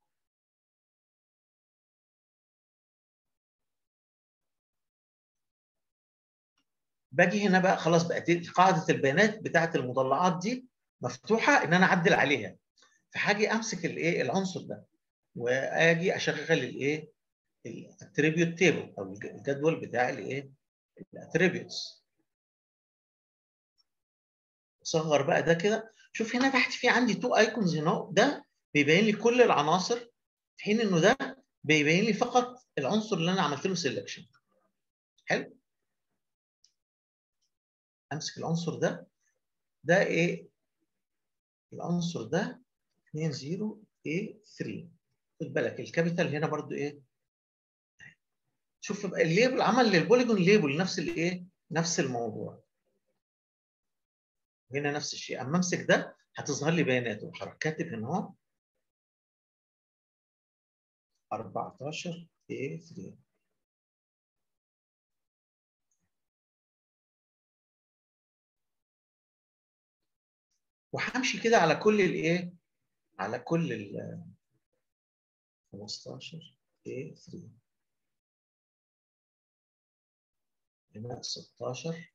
Speaker 1: باجي هنا بقى، خلاص بقت قاعده البيانات بتاعه المضلعات دي مفتوحه ان انا اعدل عليها. فهاجي امسك الايه، العنصر ده، واجي اشغل الايه، الاتريبيوت تيبل، او الجدول بتاع الايه، الاتريبيوتس. صغر بقى ده كده. شوف هنا تحت في عندي تو ايكونز هنا، ده بيبين لي كل العناصر، في حين انه ده بيبين لي فقط العنصر اللي انا عملت له سيلكشن. حلو. امسك العنصر ده، ده ايه، العنصر ده اتنين صفر ايه ثلاثة. خد بالك الكابيتال هنا برضو ايه، شوف الليبل عمل للبوليجون ليبل نفس الايه، نفس الموضوع. هنا نفس الشيء، اما امسك ده هتظهر لي بياناته، هروح كاتب هنا اهو اربعتاشر ايه ثلاثة. وهمشي كده على كل الايه، على كل ال خمستاشر ايه ثلاثة، هنا ستاشر.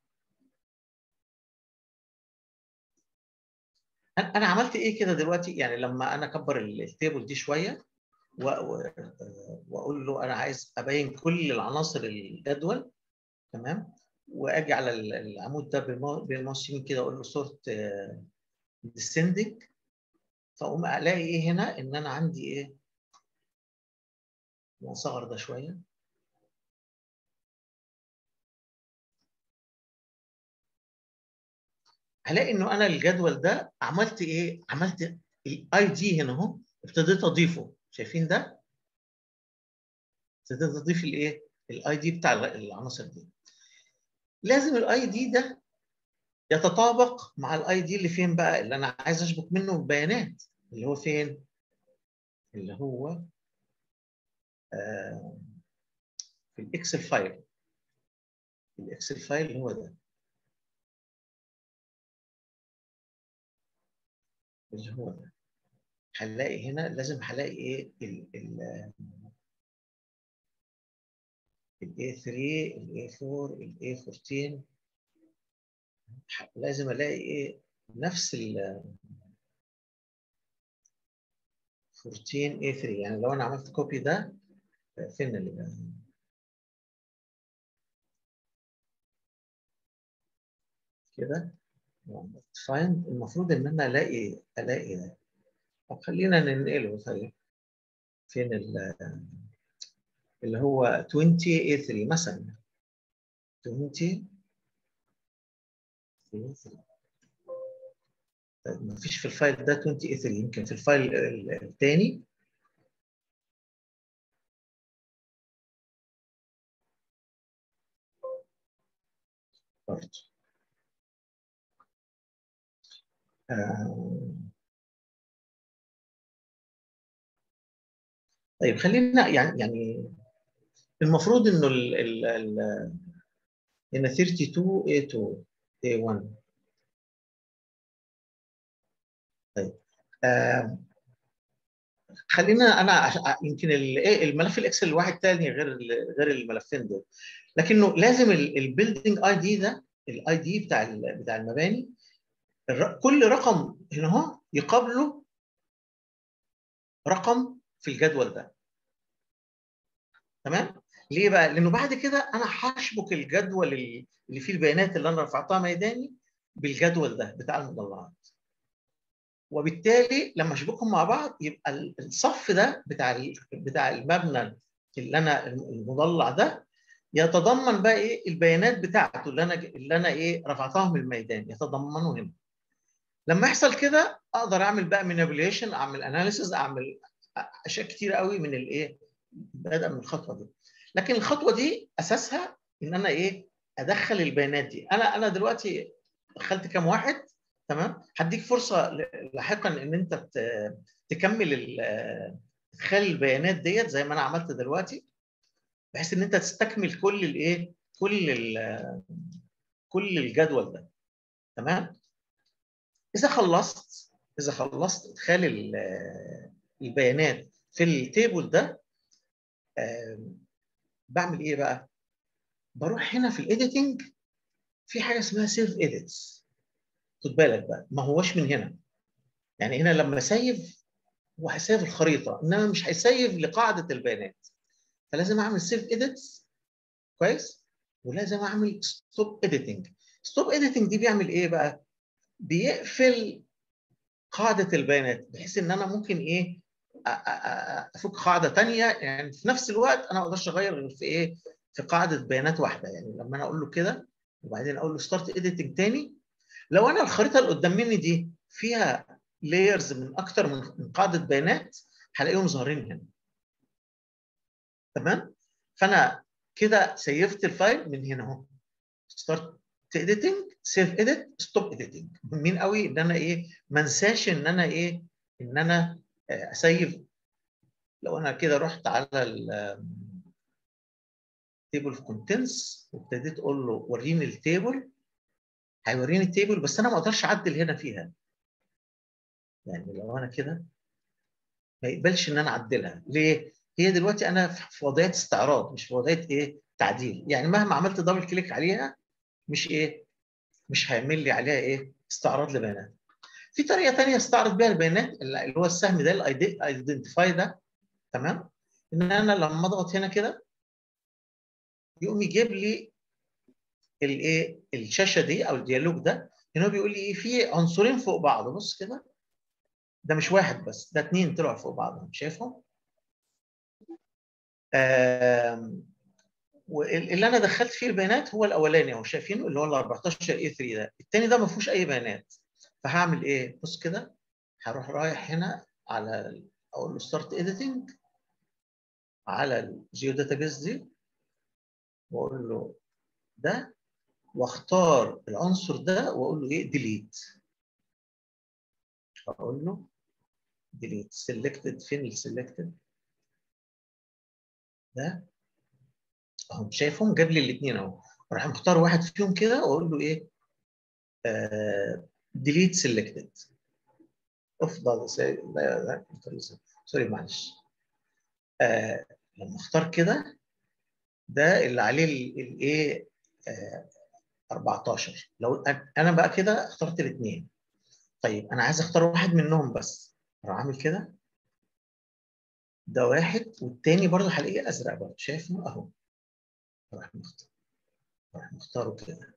Speaker 1: انا عملت ايه كده دلوقتي، يعني لما انا اكبر التيبل دي شويه، واقول له انا عايز ابين كل العناصر الجدول، تمام، واجي على العمود ده بالماوس يمين كده، اقول له سورت ديسندنج. فاقوم الاقي ايه هنا، ان انا عندي ايه، نصغر ده شويه، هلاقي انه انا الجدول ده عملت ايه، عملت الاي دي هنا اهو، ابتديت اضيفه، شايفين ده، ابتديت اضيف الايه، الاي دي بتاع العناصر دي. لازم الاي دي ده يتطابق مع الاي دي اللي فين بقى، اللي انا عايز اشبك منه البيانات، اللي هو فين، اللي هو آه في الاكسل فايل. الاكسل فايل اللي هو ده، اللي هو ده، هنلاقي هنا لازم هلاقي ايه ال ال ال إيه ثري ال إيه فور ال إيه فورتين، لازم الاقي ايه نفس ال فورتين إيه ثري. يعني لو انا عملت كوبي ده فين اللي كده فايند، المفروض ان انا الاقي الاقي ده. طب خلينا ننقله طيب فين اللي هو عشرين إيه ثري مثلا، عشرين إيه ثري. طيب ما فيش في الفايل ده عشرين إيه ثري، يمكن في الفايل الثاني. برضه آه. طيب خلينا يعني يعني المفروض انه ال ال ال هنا اتنين وتلاتين إيه تو إيه ون. طيب آه. خلينا انا عش... يمكن الايه الملف الاكسل الواحد تاني غير غير الملفين دول، لكنه لازم البيلدنج اي دي ده، الاي دي بتاع بتاع المباني، كل رقم هنا اهو يقابله رقم في الجدول ده. تمام؟ ليه بقى؟ لانه بعد كده انا هشبك الجدول اللي فيه البيانات اللي انا رفعتها ميداني بالجدول ده بتاع المضلعات. وبالتالي لما اشبكهم مع بعض يبقى الصف ده بتاع بتاع المبنى اللي انا المضلع ده يتضمن بقى ايه البيانات بتاعته اللي انا اللي انا ايه رفعتها من الميدان، يتضمنوا هنا. لما يحصل كده اقدر اعمل بقى مانيبيوليشن، اعمل اناليسيز، اعمل اشياء كتير قوي من الايه بدأ من الخطوه دي. لكن الخطوه دي اساسها ان انا ايه ادخل البيانات دي. انا انا دلوقتي دخلت كام واحد. تمام؟ هديك فرصه لاحقا ان انت تكمل ادخال البيانات ديت زي ما انا عملت دلوقتي، بحيث ان انت تستكمل كل الايه كل كل الجدول ده. تمام؟ اذا خلصت اذا خلصت ادخال البيانات في التيبل ده، بعمل ايه بقى؟ بروح هنا في الايديتنج، في حاجه اسمها سيف ايديتس. خد بالك بقى ما هوش من هنا. يعني هنا لما سيف هو هيسيف الخريطه، انما مش هيسيف لقاعده البيانات. فلازم اعمل سيف ايديتس كويس، ولازم اعمل ستوب ايديتنج. ستوب ايديتنج دي بيعمل ايه بقى؟ بيقفل قاعده البيانات، بحيث ان انا ممكن ايه افك قاعده ثانيه. يعني في نفس الوقت انا ما اقدرش اغير غير في ايه في قاعده بيانات واحده. يعني لما انا اقول له كده وبعدين اقول له ستارت ايديتنج تاني، لو انا الخريطه اللي قدام مني دي فيها لايرز من اكتر من قاعده بيانات هلاقيهم ظاهرين هنا. تمام؟ فانا كده سيفت الفايل من هنا اهو، ستارت ايديتنج، سيف ايديت، ستوب ايديتنج. مهمين قوي ان انا ايه ما انساش ان انا ايه ان انا اسيف. لو انا كده رحت على التيبل اوف كونتنتس وابتديت اقول له وريني التيبل، هيوريني التيبل بس انا ما اقدرش اعدل هنا فيها. يعني لو انا كده ما يقبلش ان انا اعدلها. ليه؟ هي دلوقتي انا في وضعيه استعراض مش في وضعيه ايه تعديل. يعني مهما عملت دبل كليك عليها مش ايه مش هيعمل لي عليها ايه استعراض لبيانات. في طريقه ثانيه استعرض بيها البيانات اللي هو السهم ده الايدنتيفاي ده. تمام؟ ان انا لما اضغط هنا كده يقوم يجيب لي الايه الشاشه دي او الديالوج ده. هنا بيقول لي ايه في عنصرين فوق بعض. بص كده، ده مش واحد بس، ده اثنين طلعوا فوق بعض، شايفهم؟ واللي انا دخلت فيه البيانات هو الاولاني اهو، شايفينه اللي هو ال أربعتاشر إيه ثري ده. الثاني ده ما فيهوش اي بيانات. فهعمل ايه؟ بص كده، هروح رايح هنا على اقول له ستارت ايديتنج على الجيو داتابيس دي واقول له ده، واختار العنصر ده واقول له ايه ديليت. اقول له ديليت سيلكتد. فين السيلكتد ده؟ اهو شايفهم جاب لي الاثنين اهو. راح مختار واحد فيهم كده واقول له ايه ديليت سيلكتد. افضل لا لا سوري معلش. آه لما اختار كده ده اللي عليه الايه آه أربعتاشر. لو انا بقى كده اخترت الاثنين، طيب انا عايز اختار واحد منهم بس، اروح عامل كده، ده واحد والتاني برضه هلاقيه ازرق برضه، شايفه اهو، اروح مختار اروح مختاره كده.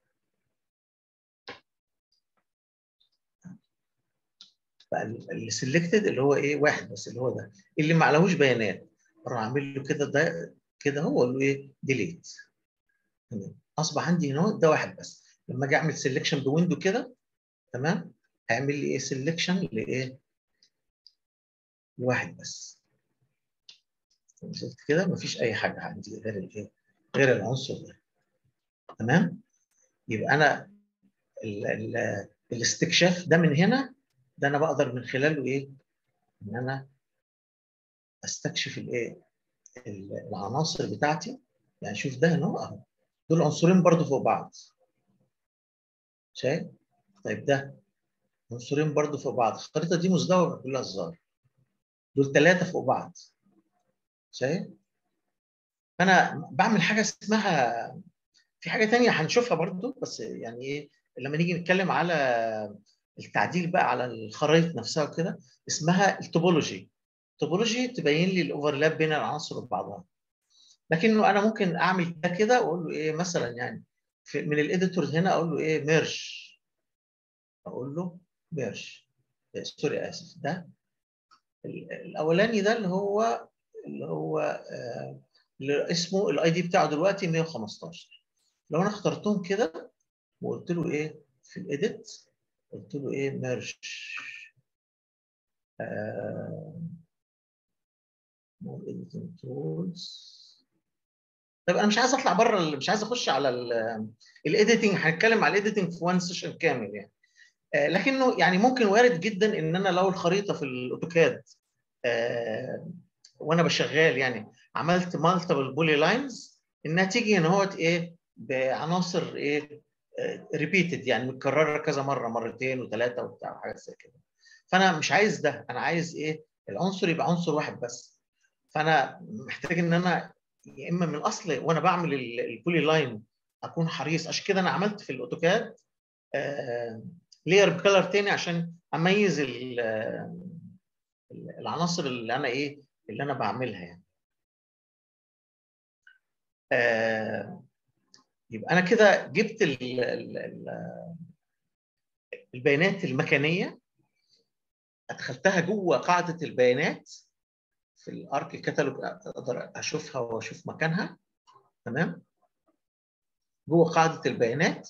Speaker 1: بقى اللي سيلكتد اللي هو ايه واحد بس، اللي هو ده اللي ما عليهوش بيانات، اروح اعمل له كده ده كده، هو اقول له ايه ديليت. تمام، اصبح عندي هنا ده واحد بس. لما اجي اعمل سيلكشن بويندو كده، تمام، هيعمل لي ايه سيلكشن لايه؟ لواحد بس. شفت كده مفيش اي حاجه عندي غير الايه؟ غير العنصر ده. تمام، يبقى انا ال ال الاستكشاف ده من هنا، ده انا بقدر من خلاله ايه؟ ان انا استكشف الايه؟ العناصر بتاعتي. يعني شوف ده هنا اهو، دول عنصرين برضو فوق بعض، شايف؟ طيب ده عنصرين برضو فوق بعض، الخريطه دي مزدوجه كلها الظاهر، دول ثلاثه فوق بعض، شايف؟ فانا بعمل حاجه اسمها، في حاجه ثانيه هنشوفها برضو، بس يعني ايه لما نيجي نتكلم على التعديل بقى على الخرائط نفسها وكده، اسمها التوبولوجي. التوبولوجي تبين لي الاوفرلاب بين العناصر وبعضها. لكنه انا ممكن اعمل ده كده واقول له ايه مثلا، يعني في من الاديتورز هنا اقول له ايه ميرج، اقول له ميرج، سوري اسف، ده الاولاني ده اللي هو اللي هو آه اللي اسمه الاي دي بتاعه دلوقتي مية وخمستاشر. لو انا اخترتهم كده وقلت له ايه في الايديت، قلت له ايه ميرج editing tools. طيب انا مش عايز اطلع بره، مش عايز اخش على الايديتنج، هنتكلم على الايديتنج في وان سيشن كامل يعني. آه لكنه يعني ممكن وارد جدا ان انا لو الخريطه في الاوتوكاد آه وانا بشغال يعني عملت مالتيبل بولي لاينز، انها تيجي هنا اهوت ايه بعناصر ايه ريبيتد آه يعني متكرره كذا مره، مرتين وثلاثه وبتاع حاجات زي كده. فانا مش عايز ده، انا عايز ايه العنصر يبقى عنصر واحد بس. فانا محتاج ان انا يا اما من الاصل وانا بعمل البولي لاين اكون حريص، عشان كده انا عملت في الاوتوكاد آه لير بكلر تاني عشان اميز العناصر اللي انا ايه اللي انا بعملها يعني. آه يبقى انا كده جبت ال ال البيانات المكانيه، ادخلتها جوه قاعده البيانات في الارك كتالوج، اقدر اشوفها واشوف مكانها، تمام، جوه قاعده البيانات،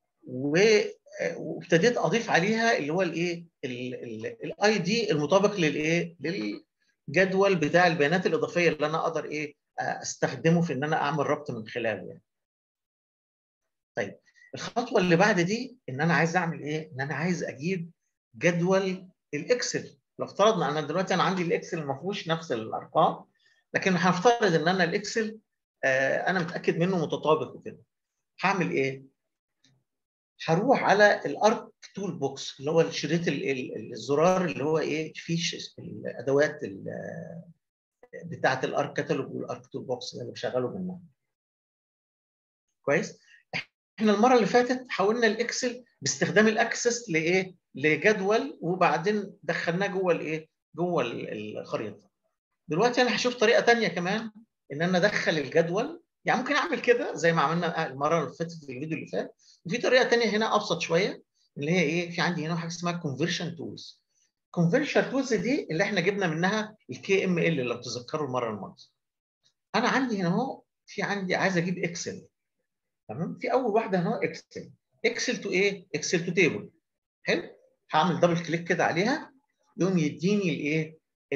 Speaker 1: وابتديت اضيف عليها اللي هو الايه الاي دي المطابق للايه للجدول بتاع البيانات الاضافيه اللي انا اقدر ايه استخدمه في ان انا اعمل ربط من خلاله يعني. طيب الخطوه اللي بعد دي ان انا عايز اعمل ايه؟ ان انا عايز اجيب جدول الاكسل. لو افترضنا انا دلوقتي انا عندي الاكسل ما فيهوش نفس الارقام، لكن هنفترض ان انا الاكسل آه انا متاكد منه متطابق وكده. هعمل ايه؟ هروح على الارك تول بوكس اللي هو الشريط الزرار اللي هو ايه فيه الادوات بتاعه الارك كاتالوج والارك تول بوكس اللي بشغله منها. كويس؟ احنا المره اللي فاتت حولنا الاكسل باستخدام الاكسس لايه؟ لجدول، وبعدين دخلناه جوه الايه؟ جوه الخريطه. دلوقتي انا هشوف طريقه ثانيه كمان ان انا ادخل الجدول، يعني ممكن اعمل كده زي ما عملنا المره اللي فاتت في الفيديو اللي فات، وفي طريقه ثانيه هنا ابسط شويه اللي هي ايه؟ في عندي هنا حاجه اسمها كونفرشن تولز. كونفرشن تولز دي اللي احنا جبنا منها الكي ام ال لو تتذكروا المره الماضيه. انا عندي هنا اهو في عندي عايز اجيب اكسل، تمام؟ في اول واحده هنا اكسل، اكسل تو ايه؟ اكسل تو تيبل. حلو؟ هعمل دبل كليك كده عليها، يقوم يديني الايه؟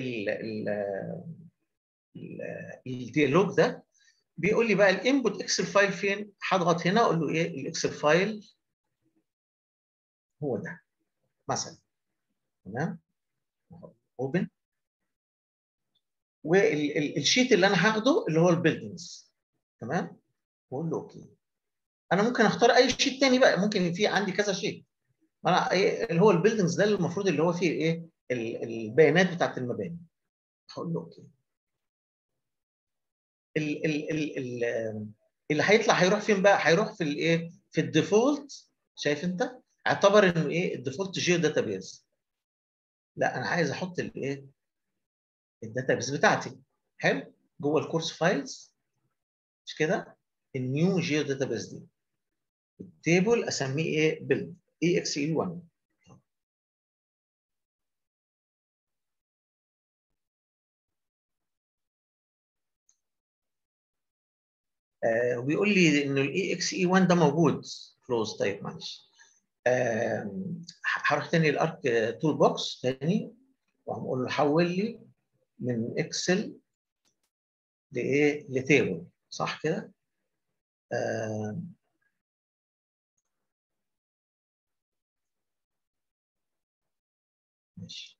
Speaker 1: الديالوج ده بيقول لي بقى الانبوت اكسل فايل فين؟ هضغط هنا اقول له ايه؟ الاكسل فايل هو ده مثلا، تمام؟ اوبن، والشيت اللي انا هاخده اللي هو البيلدنجز، تمام؟ واقول له اوكي. انا ممكن اختار اي شيت ثاني بقى، ممكن في عندي كذا شيت. انا ايه اللي هو البيلدنجز ده اللي المفروض اللي هو فيه ايه؟ البيانات بتاعت المباني. هقول له اوكي. ال ال ال ال اللي هيطلع هيروح فين بقى؟ هيروح في الايه؟ في الديفولت. شايف انت؟ اعتبر انه ايه الديفولت جيو داتابيز. لا انا عايز احط الايه؟ الداتابيز بتاعتي. حلو؟ جوه الكورس فايلز مش كده؟ النيو جيو داتابيز دي التيبل اسميه ايه؟ بيلد اي اكس اي واحد. آه وبيقول لي انه الاي اكس اي واحد ده موجود كلوز. طيب معلش. آه هروح تاني الارك تول بوكس تاني وهنقول له حول لي من اكسل لايه؟ لتيبل. صح كده؟ آه ماشي.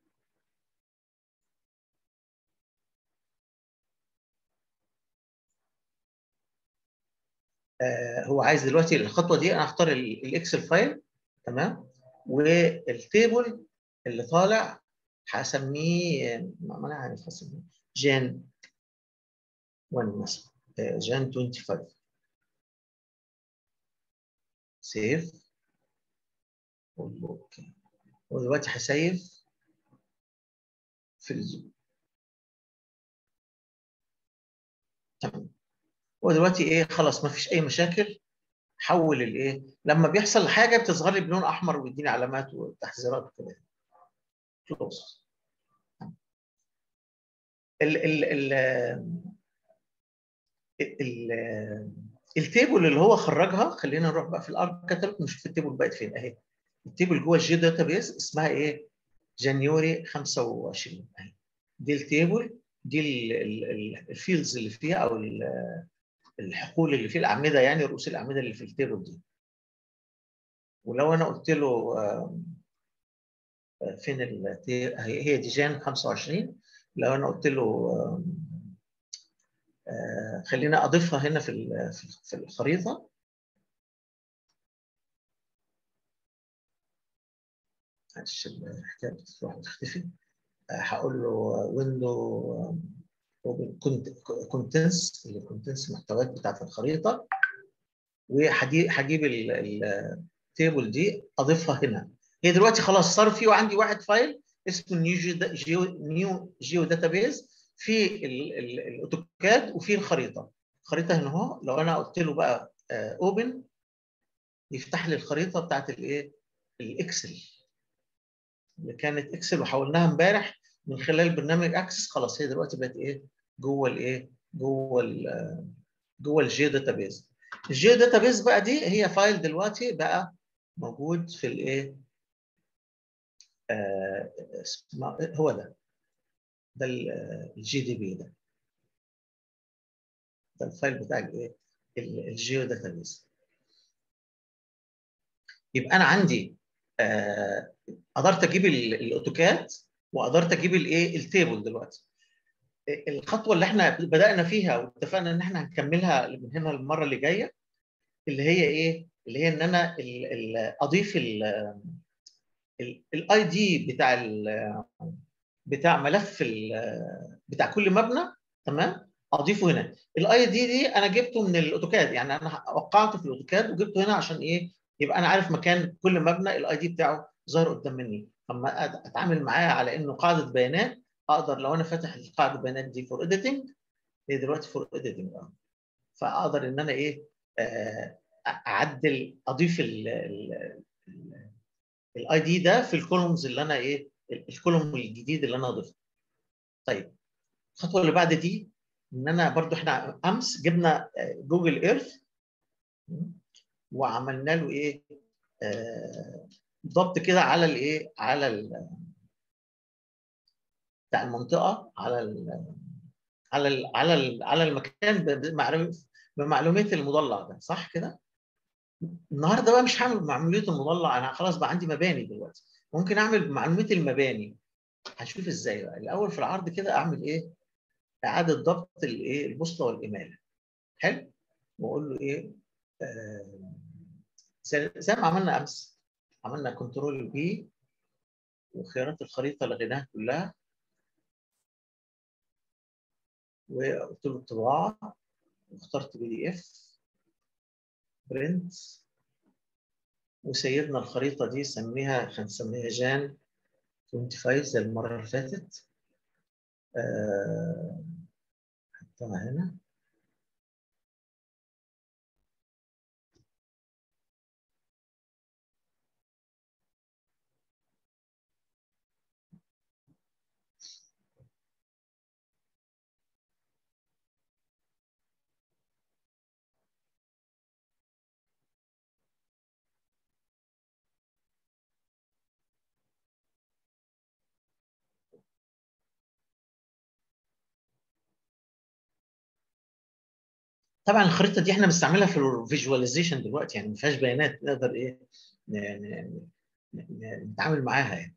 Speaker 1: آه هو عايز دلوقتي الخطوه دي انا اختار الاكسل فايل. تمام. والتيبل اللي طالع هسميه، ما انا عارف هسميه جان واحد مثلا. آه جان خمسة وعشرين. سيف. اوكي. ودلوقتي هسيف في الزوم. تمام. ودلوقتي ايه؟ خلاص ما فيش اي مشاكل. حول الايه؟ لما بيحصل حاجه بتظهر لي بلون احمر ويديني علامات وتحذيرات وكده. كلوز. ال ال ال ال التيبل اللي هو خرجها. خلينا نروح بقى في الارك كاتالوج نشوف التيبل بقت فين. اهي التيبل جوه الجي داتابيز اسمها ايه؟ جانيوري خمسة وعشرين. اهي دي التيبل. دي الفيلدز اللي فيها او الحقول اللي فيه، الاعمده يعني، رؤوس الاعمده اللي في التيبل دي. ولو انا قلت له فين هي دي جان خمسة وعشرين. لو انا قلت له خلينا اضيفها هنا في في الخريطه. معلش الحكايه بتروح وتختفي. هقول له ويندو كونتنس، الكونتنس المحتويات بتاعت الخريطه. وهجيب التيبل دي اضيفها هنا. هي دلوقتي خلاص صار في عندي واحد فايل اسمه نيو جيو نيو جيو داتابيز في الاوتوكاد وفي الخريطه. الخريطه هنا اهو. لو انا قلت له بقى اوبن يفتح لي الخريطه بتاعت الايه؟ الاكسل اللي كانت اكسل وحولناها امبارح من خلال برنامج اكسس. خلاص هي دلوقتي بقت ايه؟ جوه الايه؟ جوه ال جوه الجيو داتابيز. الجيو داتابيز بقى دي هي فايل دلوقتي بقى موجود في الايه؟ آه هو ده ده الجي دي بي. ده ده الفايل بتاع الايه؟ الجيو داتابيز. يبقى انا عندي آه قدرت اجيب الاوتوكاد وقدرت اجيب الايه؟ التيبل. دلوقتي الخطوه اللي احنا بدانا فيها واتفقنا ان احنا هنكملها من هنا المره اللي جايه، اللي هي ايه؟ اللي هي ان انا ال ال اضيف الاي دي بتاع ال بتاع ملف بتاع كل مبنى. تمام. اضيفه هنا. الاي دي دي انا جبته من الاوتوكاد، يعني انا وقعته في الاوتوكاد وجبته هنا عشان ايه؟ يبقى انا عارف مكان كل مبنى الاي دي بتاعه ظاهر قدام مني. اما اتعامل معاه على انه قاعده بيانات، اقدر لو انا فاتح القاعده البيانات دي فور اديتنج، هي دلوقتي فور اديتنج، فاقدر ان انا ايه؟ اعدل اضيف الاي دي ده في الكولومز اللي انا ايه؟ الكولوم الجديد اللي انا ضفته. طيب الخطوه اللي بعد دي ان انا برضو احنا امس جبنا جوجل ايرث وعملنا له ايه؟ آه ضبط كده على الايه؟ على ال بتاع المنطقه، على ال على ال على ال على المكان بمعلومات المضلع ده. صح كده؟ النهارده بقى مش هعمل بمعلومات المضلع، انا خلاص بقى عندي مباني دلوقتي. ممكن اعمل بمعلومات المباني. هنشوف ازاي بقى. الاول في العرض كده اعمل ايه؟ اعاده ضبط الايه؟ البوصله والاماله. حلو. واقول له ايه؟ آه زي, زي ما عملنا امس. عملنا كنترول بي وخيارات الخريطه لغيناها كلها، وقلت له الطباعه، واخترت بي دي اف برنت، وسيبنا الخريطه دي سميها، هنسميها جان خمسة وعشرين زي المره اللي فاتت. آه، حطها هنا. طبعا الخريطه دي احنا بنستعملها في الفيجواليزيشن دلوقتي، يعني ما فيهاش بيانات نقدر ايه نتعامل معاها يعني.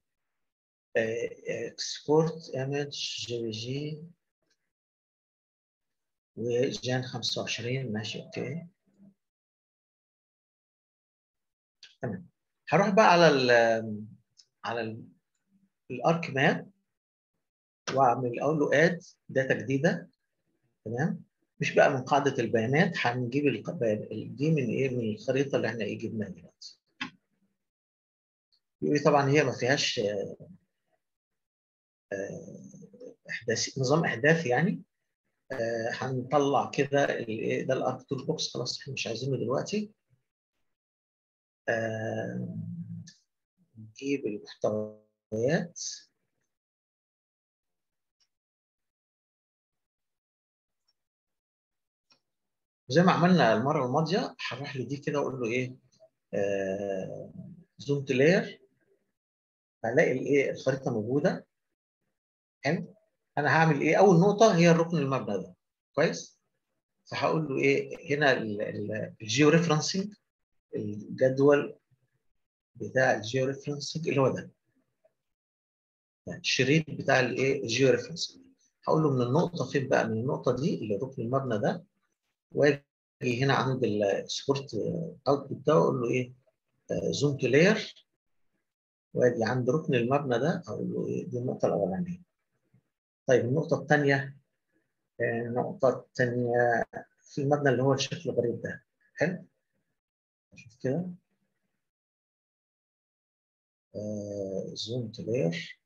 Speaker 1: اكسبورت ايمج جي بي جي وجان خمسة وعشرين، ماشي اوكي تمام. هروح بقى على ال على الارك ماب، واعمل اقول له اد داتا جديده. تمام. مش بقى من قاعده البيانات، هنجيب دي من ايه، من الخريطه اللي احنا ايه جبناها دلوقتي. يقول لي طبعا هي ما فيهاش احداث، نظام احداثي يعني. آه هنطلع كده الايه ده الارك تول بوكس، خلاص احنا مش عايزينه دلوقتي. آه نجيب المحتويات. زي ما عملنا المره الماضيه، هروح لدي كده واقول له ايه، آه زوم تو لاير، هلاقي الايه الخريطه موجوده. حلو. انا هعمل ايه، اول نقطه هي الركن المبنى ده، كويس. فهقول له ايه هنا الجيو ريفرنسنج، الجدول بتاع الجيو ريفرنسنج اللي هو ده، الشريط بتاع الايه الجيو ريفرنسنج. هقول له من النقطه فين بقى، من النقطه دي اللي ركن المبنى ده، واجي هنا عند السبورت اوتبوت ده واقول له ايه زوم تو لاير، واجي عند ركن المبنى ده اقول له ايه دي النقطه الاولانيه. طيب النقطه الثانيه، النقطه الثانيه في المبنى اللي هو الشكل الغريب ده. حلو. شوف كده، زوم تو لاير،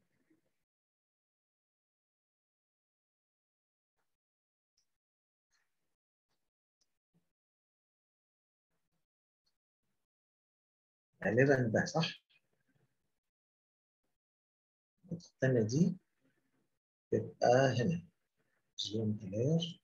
Speaker 1: غالبا ده صح. النقطه الثانيه دي تبقى هنا زوم تو لاير.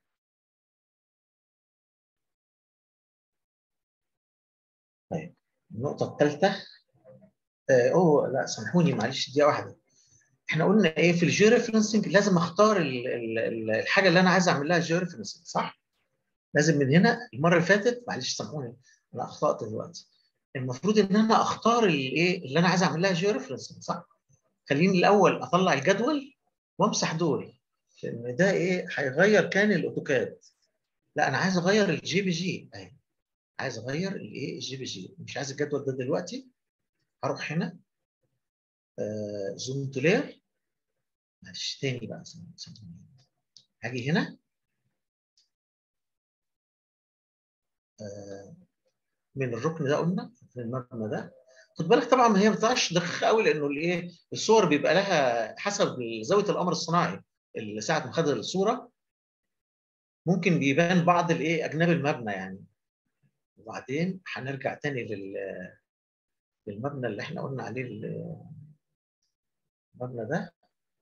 Speaker 1: طيب النقطه الثالثه، اوه لا سامحوني معلش دقيقه واحده. احنا قلنا ايه في الجيو ريفرنسنج لازم اختار ال ال الحاجه اللي انا عايز اعمل لها جيو ريفرنسنج، صح؟ لازم من هنا، المره اللي فاتت معلش سامحوني انا اخطات دلوقتي. المفروض ان انا اختار الايه اللي انا عايز اعمل لها جيو ريفرنسنج، صح؟ خليني الاول اطلع الجدول وامسح دول، لان ده ايه هيغير كان الاوتوكاد. لا انا عايز اغير الجي بي جي اهي، عايز اغير الايه الجي بي جي، مش عايز الجدول ده دلوقتي. هروح هنا آه زوم تو لاير، معلش تاني بقى سامحوني. هاجي هنا آه من الركن ده، قلنا من المبنى ده. خد بالك طبعا ما هي ما بتطلعش دقيقه قوي، لانه الايه الصور بيبقى لها حسب زاويه القمر الصناعي. اللي ساعه ما خد الصوره ممكن بيبان بعض الايه اجناب المبنى يعني. وبعدين هنرجع تاني لل- للمبنى اللي احنا قلنا عليه، المبنى ده.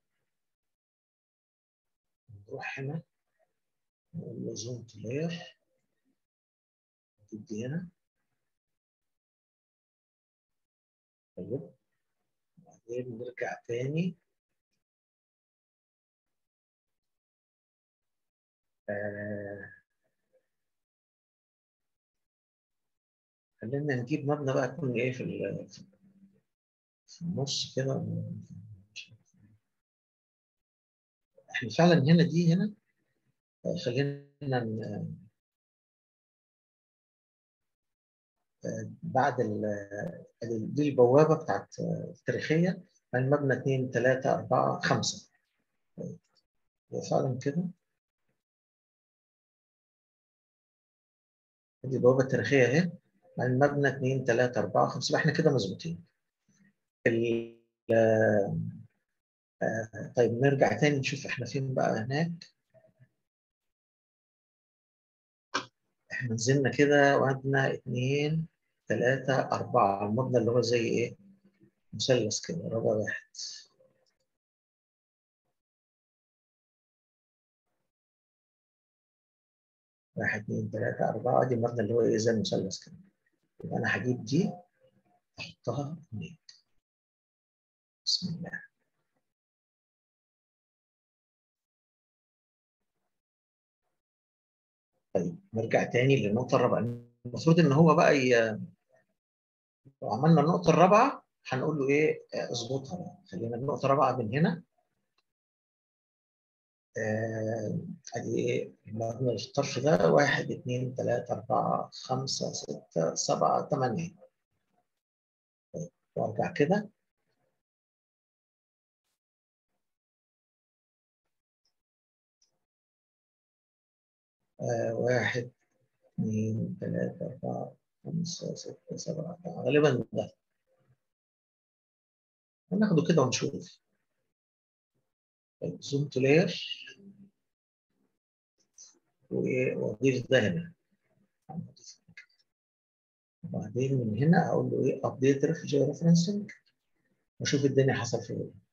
Speaker 1: نروح هنا نقول له زوم تو لاير، تدي هنا. طيب بعدين نرجع تاني. آه خلينا نجيب مبنى بقى يكون ايه في في النص كده. احنا فعلا هنا دي هنا خلينا بعد دي البوابه بتاعت التاريخيه، المبنى اتنين تلاتة أربعة خمسة. طيب فعلا كده دي البوابة التاريخية أهي، المبنى اتنين تلاتة أربعة خمسة، يبقى احنا كده مظبوطين. آه طيب نرجع تاني نشوف احنا فين بقى هناك. احنا نزلنا كده وعندنا اتنين تلاتة أربعة، المبنى اللي هو زي ايه؟ مثلث كده، رابع واحد. واحد اتنين تلاتة أربعة، دي المبنى اللي هو ايه؟ زي المثلث كده. يبقى أنا هجيب دي أحطها هناك. بسم الله. طيب نرجع تاني للنقطة الرابعة. المفروض إن هو بقى ي... لو عملنا النقطة الرابعة هنقول له إيه؟ اظبطها بقى. خلينا النقطة الرابعة من هنا. آه، ادي ايه المبنى الطرف ده؟ واحد اثنين ثلاثة أربعة خمسة ستة سبعة ثمانية. طيب وارجع كده. آه، واحد اثنين ثلاثة أربعة خمسة ستة سبعة ثمانية، غالبا ده. هناخده كده ونشوف. طيب زوم تو لاير واضيف ده هنا. وبعدين من هنا اقول له ايه؟ ابديت ريفرنس ريفرنسنج، واشوف الدنيا حصل فيها ايه.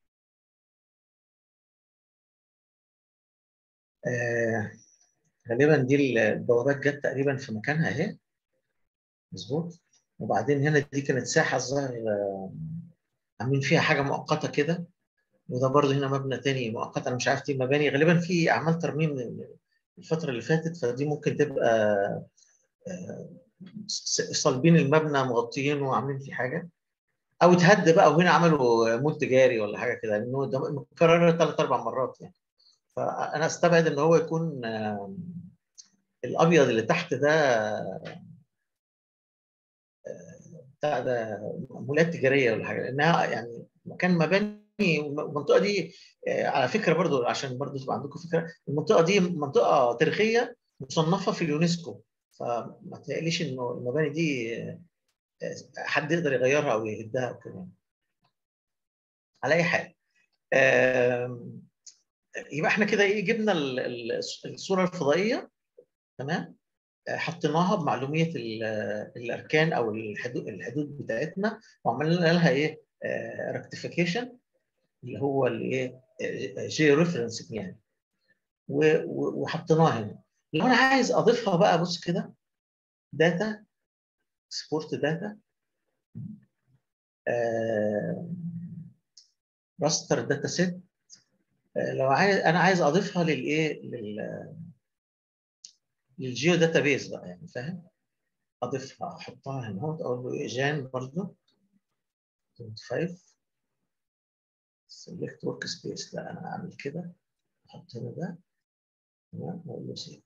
Speaker 1: آه غالبا دي البوابات جت تقريبا في مكانها اهي. مظبوط. وبعدين هنا دي كانت ساحه الظاهر عاملين فيها حاجه مؤقته كده، وده برضه هنا مبنى تاني مؤقت. انا مش عارف دي مباني، غالبا في اعمال ترميم الفتره اللي فاتت، فدي ممكن تبقى صالبين المبنى مغطيينه وعاملين فيه حاجه، او اتهد بقى وهنا عملوا مول تجاري ولا حاجه كده، لانه ده متكرر ثلاث اربع مرات يعني. فانا استبعد ان هو يكون الابيض اللي تحت ده بتاع ده مولات تجاريه ولا حاجه، لانها يعني مكان مباني. المنطقه دي على فكره برضو، عشان برضو تبقى عندكم فكره، المنطقه دي منطقه تاريخيه مصنفه في اليونسكو، فما تقليش انه المباني دي حد يقدر يغيرها او يهدها او كده. على اي حال، يبقى احنا كده ايه؟ جبنا الصوره الفضائيه، تمام، حطيناها بمعلوميه الاركان او الحدود الحدود بتاعتنا، وعملنا لها ايه؟ ركتيفيكيشن، اللي هو الايه؟ جي ريفرنس يعني، وحطيناها هنا. لو انا عايز اضيفها بقى، بص كده، داتا سبورت داتا، راستر داتا سيت. لو عايز انا عايز اضيفها للايه؟ لل للجيو داتا بيز بقى، يعني فاهم؟ اضيفها، احطها هنا اهو، اقول له ايه؟ جان برضه خمسة سيلكت ورك سبيس. لا انا اعمل كده، احط هنا ده، تمام، واقول له سيف.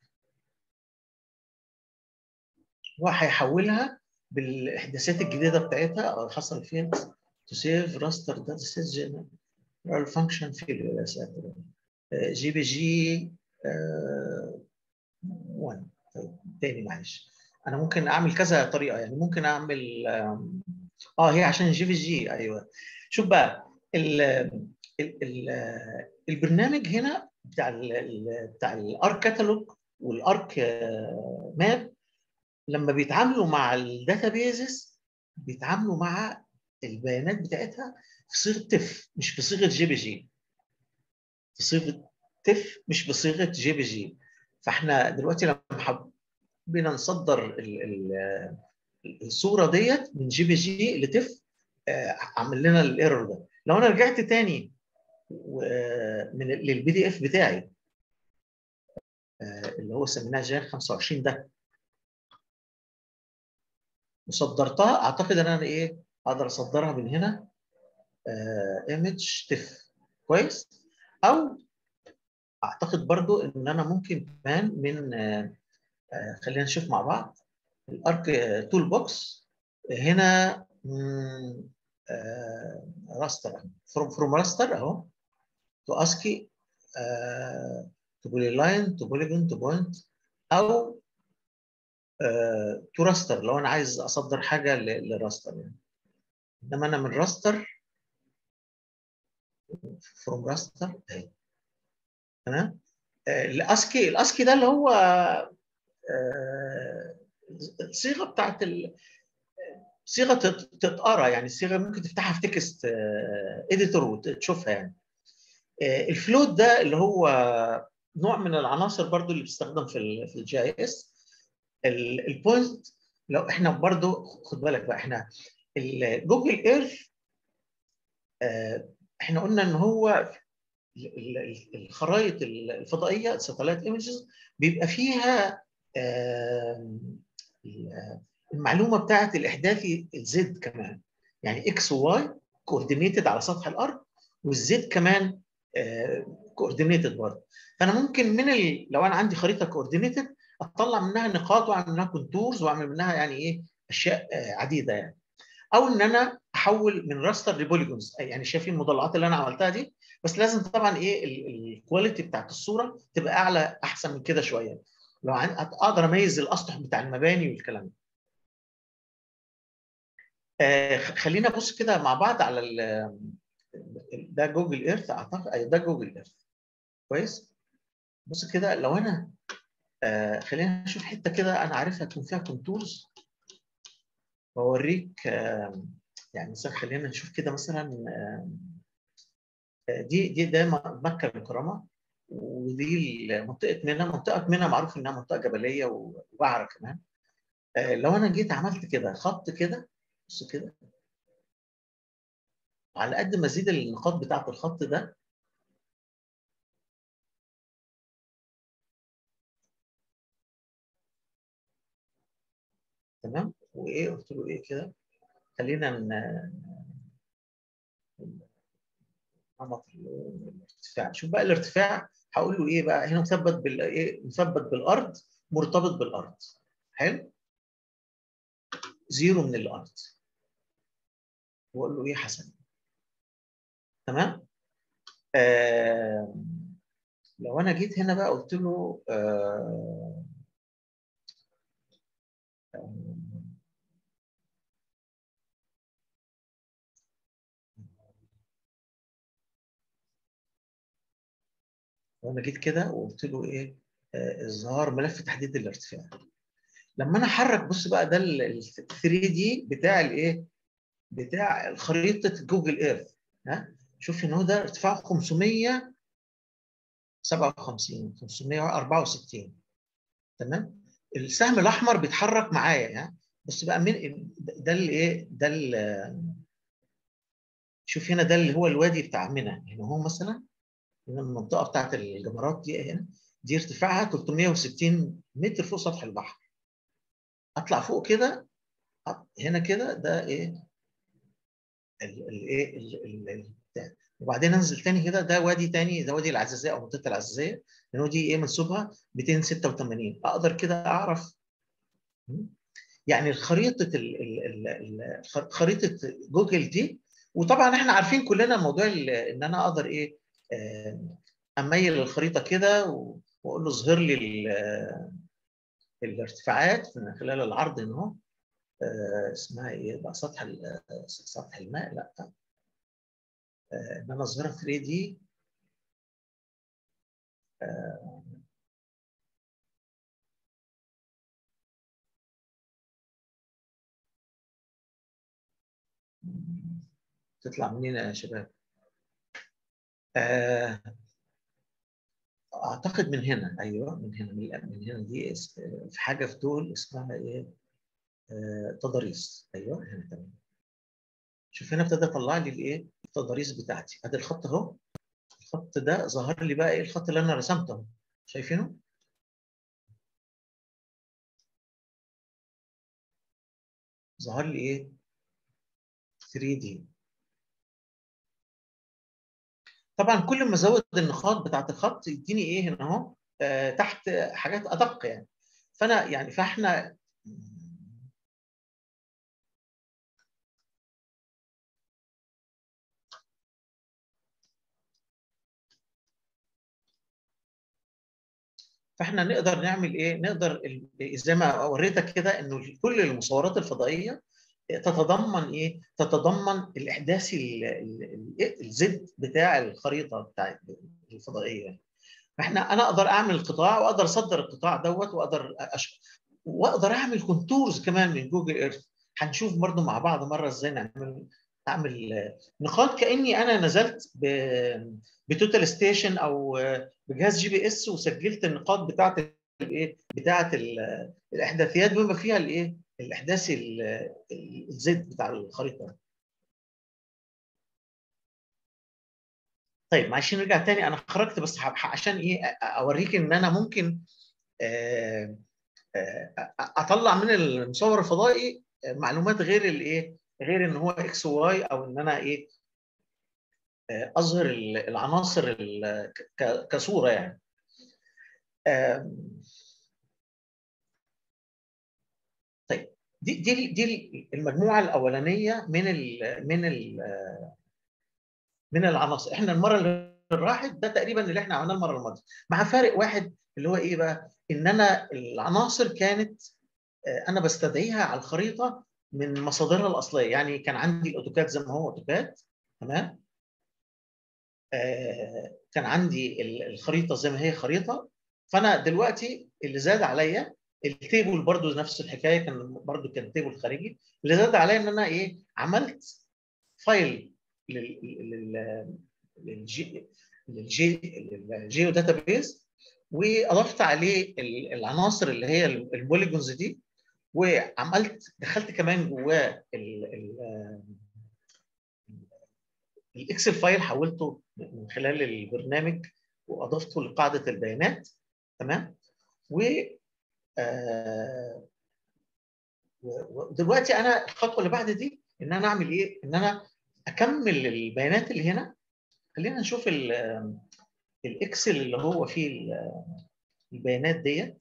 Speaker 1: هو هيحولها بالاحداثات الجديده بتاعتها او حصل فيها تو سيف راستر داتا سيت جنرال فانكشن فيلير. يا ساتر. جي بي جي واحد. طيب تاني معلش، انا ممكن اعمل كذا طريقه، يعني ممكن اعمل اه هي عشان جي بي جي. ايوه شوف بقى ال ال ال البرنامج هنا بتاع ال بتاع الارك كاتالوج والارك ماب، لما بيتعاملوا مع الداتابيزز بيتعاملوا مع البيانات بتاعتها في صيغه تف، مش في صيغه جي بي جي. في صيغه تف مش بصيغه جي بي جي. فاحنا دلوقتي لما حبينا نصدر الصوره ديت من جي بي جي لتف، عمل لنا الايرور ده. لو انا رجعت تاني من للبي دي اف بتاعي اللي هو سميناه جان خمسة وعشرين ده، وصدرتها، اعتقد ان انا ايه؟ اقدر اصدرها من هنا ايمج تف. كويس. او اعتقد برضو ان انا ممكن كمان من آه خلينا نشوف مع بعض الارك تول بوكس هنا. راستر فروم فروم راستر اهو تو اسكي تو بولي لاين تو بوليجون تو بوينت او تو راستر لو انا عايز اصدر حاجه للراستر يعني. انما انا من راستر فروم راستر اهي تمام. الاسكي الاسكي ده اللي هو الصيغه بتاعت صيغه تتقرا يعني الصيغه ممكن تفتحها في تكست اديتور وتشوفها يعني. الفلوت ده اللي هو نوع من العناصر برضو اللي بتستخدم في في الجي اي اس. البوينت لو احنا برضو خد بالك بقى احنا جوجل ايرث احنا قلنا ان هو الخرائط الفضائيه الساتلايت ايمجز بيبقى فيها المعلومه بتاعت الاحداثي الزد كمان يعني اكس وواي كوردينيتد على سطح الارض والزد كمان كوردينيتد برضه. فانا ممكن من ال... لو انا عندي خريطه كوردينيتد اطلع منها نقاط واعمل منها كونتورز واعمل منها يعني ايه اشياء عديده يعني. او ان انا احول من راستر لبوليجونز يعني شايفين المضلعات اللي انا عملتها دي بس لازم طبعا ايه الكواليتي بتاعت الصوره تبقى اعلى احسن من كده شويه لو اقدر اميز الاسطح بتاع المباني والكلام ده. آه خلينا نبص كده مع بعض على ده جوجل ايرث اعتقد ايوه ده جوجل ايرث كويس. بص كده لو انا آه خلينا نشوف حته كده انا عارفها تكون فيها كونتورز واوريك آه يعني مثلا خلينا نشوف كده مثلا آه دي دي ده مكه المكرمه ودي منطقه منى منطقه منى معروف انها منطقه جبليه ووعره كمان. آه لو انا جيت عملت كده خط كده بص كده على قد ما ازيد النقاط بتاعت الخط ده تمام. وايه قلت له ايه كده خلينا نمط الارتفاع. شوف بقى الارتفاع هقول له ايه بقى هنا مثبت بال ايه مثبت بالارض مرتبط بالارض حلو زيرو من الارض واقول له ايه حسن تمام. آه لو انا جيت هنا بقى قلت له آه لو انا جيت كده وقلت له ايه آه اظهار ملف تحديد الارتفاع. لما انا احرك بص بقى ده ال ثري دي بتاع الايه بتاع خريطه جوجل ايرث ها شوف ان هو ده ارتفاعه خمسمية وسبعة وخمسين خمسمية وأربعة وستين تمام. السهم الاحمر بيتحرك معايا يعني بص بقى من ده اللي ايه ده اللي شوف هنا ده اللي هو الوادي بتاع منى هنا هو مثلا هنا المنطقه بتاعت الجمرات دي هنا دي ارتفاعها تلتمية وستين متر فوق سطح البحر. اطلع فوق كده هنا كده ده ايه الايه وبعدين انزل تاني كده ده وادي تاني ده وادي العزازيه او منطقه العزازيه لان دي ايه منسوبها مئتين وستة وثمانين اقدر كده اعرف يعني خريطه ال ال ال خريطه جوجل دي. وطبعا احنا عارفين كلنا موضوع ان انا اقدر ايه اميل الخريطه كده واقول له اظهر لي الارتفاعات من خلال العرض هنا اهو اسمها ايه بقى سطح سطح الماء لا ان انا اظهرها ثري دي تطلع منين يا شباب؟ آه اعتقد من هنا ايوه من هنا من هنا دي في حاجه في دول اسمها ايه؟ آه تضاريس ايوه هنا تمام. شوف هنا ابتدى يطلع لي الايه؟ التضاريس بتاعتي ادي الخط اهو الخط ده ظهر لي بقى ايه الخط اللي انا رسمته شايفينه؟ ظهر لي ايه؟ ثري دي. طبعا كل ما ازود النقاط بتاعت الخط يديني ايه هنا اهو آه تحت حاجات ادق يعني. فانا يعني فاحنا فاحنا نقدر نعمل ايه؟ نقدر زي ما وريتك كده انه كل المصورات الفضائيه تتضمن ايه؟ تتضمن الاحداث الزد بتاع الخريطه بتاع الفضائيه. فاحنا انا اقدر اعمل قطاع واقدر اصدر القطاع دوت واقدر أش... واقدر اعمل كونتورز كمان من جوجل ايرث. هنشوف برضو مع بعض مره ازاي نعمل اعمل نقاط كاني انا نزلت ب... بتوتال ستيشن او بجهاز جي بي اس وسجلت النقاط بتاعه الايه بتاعه الاحداثيات بما فيها الايه الاحداث الزد بتاع الخريطه. طيب معلش نرجع تاني، انا خرجت بس عشان ايه اوريك ان انا ممكن اطلع من المصور الفضائي معلومات غير الايه غير ان هو اكس واي، او ان انا ايه اظهر العناصر كصوره يعني. طيب دي دي دي المجموعه الاولانيه من ال من ال من العناصر. احنا المره اللي راحت ده تقريبا اللي احنا عملناه المره الماضيه، مع فارق واحد اللي هو ايه بقى؟ ان انا العناصر كانت انا بستدعيها على الخريطه من مصادرها الاصليه. يعني كان عندي الاوتوكاد زي ما هو اوتوكاد، تمام. آه كان عندي الخريطه زي ما هي خريطه. فانا دلوقتي اللي زاد عليا التيبل برضو نفس الحكايه، كان برضو كان تيبل خارجي. اللي زاد عليا ان انا ايه عملت فايل لل لل للجي للجي للجيو داتابيز، واضفت عليه العناصر اللي هي البوليجونز دي، وعملت دخلت كمان جواه الاكسل فايل، حولته من خلال البرنامج واضفته لقاعده البيانات، تمام. و آه ودلوقتي انا الخطوه اللي بعد دي ان انا اعمل ايه؟ ان انا اكمل البيانات اللي هنا. خلينا نشوف الاكسل اللي هو فيه البيانات ديت.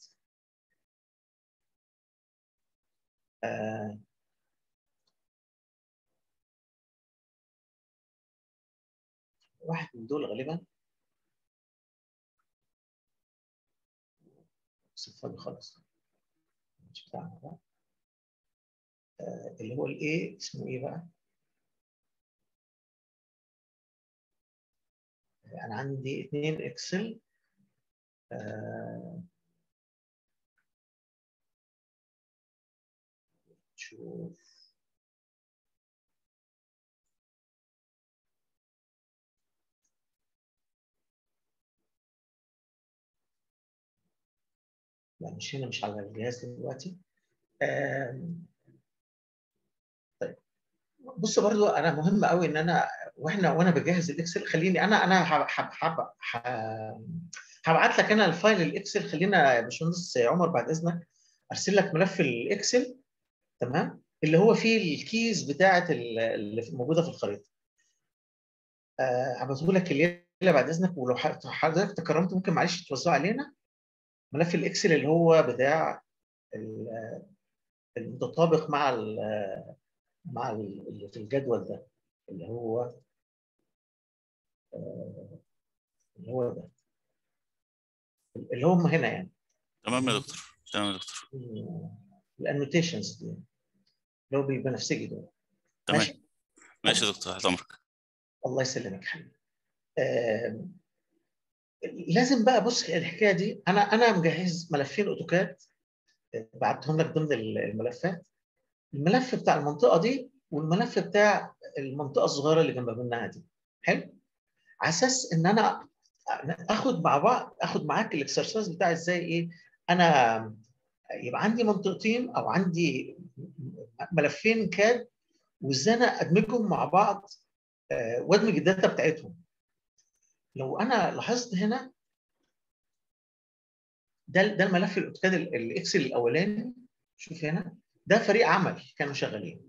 Speaker 1: آه واحد من دول غالبا صفر خالص مش بتاعنا ده. آه اللي هو الايه اسمه ايه بقى؟ انا عندي اثنين اكسل. آه شوف لا مش هنا، مش على الجهاز دلوقتي. آه طيب بص برضو انا مهم قوي ان انا واحنا وانا بجهز الاكسل، خليني انا انا حب حب هبعت لك انا الفايل الاكسل. خلينا يا باشمهندس عمر بعد اذنك ارسل لك ملف الاكسل، تمام، اللي هو فيه الكيز بتاعه اللي موجوده في الخريطه. هبعته لك الليله بعد اذنك، ولو حضرتك تكرمت ممكن معلش توزعه علينا ملف الاكسل اللي هو بتاع المتطابق مع ال مع اللي في الجدول ده، اللي هو اللي هو ده اللي هم هنا يعني.
Speaker 2: تمام يا دكتور. تمام يا دكتور.
Speaker 1: الانوتيشنز دي اللي هو بالبنفسجي دول.
Speaker 2: تمام
Speaker 1: ماشي
Speaker 2: ماشي يا دكتور، تحت امرك.
Speaker 1: الله يسلمك يا حبيبي. آه لازم بقى بص الحكايه دي، انا انا مجهز ملفين اوتوكاد بعتهم لك ضمن الملفات. الملف بتاع المنطقه دي والملف بتاع المنطقه الصغيره اللي جنب منها دي، حلو. على اساس ان انا اخد مع بعض اخد معاك الاكسرسايز بتاع ازاي ايه انا يبقى عندي منطقتين او عندي ملفين كاد، وازاي انا ادمجهم مع بعض وادمج الداتا بتاعتهم. لو انا لاحظت هنا ده ده الملف الاوتوكاد الاكسل الاولاني. شوف هنا ده فريق عمل كانوا شغالين.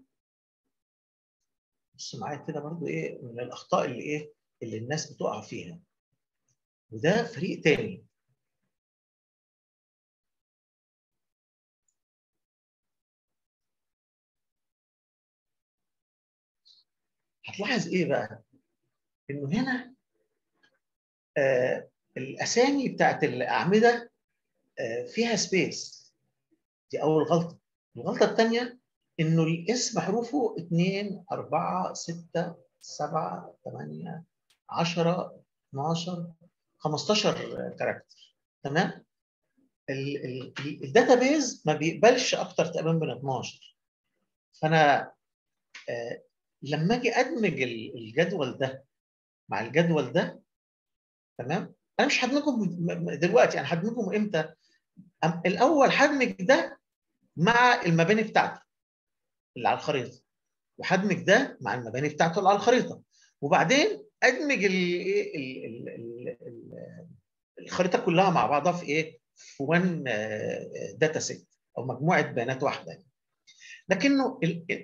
Speaker 1: بص معايا كده برضو ايه من الاخطاء اللي ايه اللي الناس بتقع فيها. وده فريق تاني. هتلاحظ ايه بقى؟ انه هنا آه الاسامي بتاعت الاعمده فيها سبيس، دي اول غلطه. الغلطه الثانيه انه الاسم حروفه اثنين أربعة ستة سبعة ثمانية عشرة اثناشر خمستاشر كاركتر. تمام؟ الداتابيز ما بيقبلش اكتر تقريبا من اتناشر. فانا آه لما اجي ادمج الجدول ده مع الجدول ده، تمام، انا مش هدمجهم دلوقتي، انا هدمجهم امتى؟ الاول هدمج ده مع المباني بتاعته اللي على الخريطه، وهدمج ده مع المباني بتاعته اللي على الخريطه، وبعدين ادمج الخريطه كلها مع بعضها في ايه؟ في وان داتا سيت او مجموعه بيانات واحده. لكنه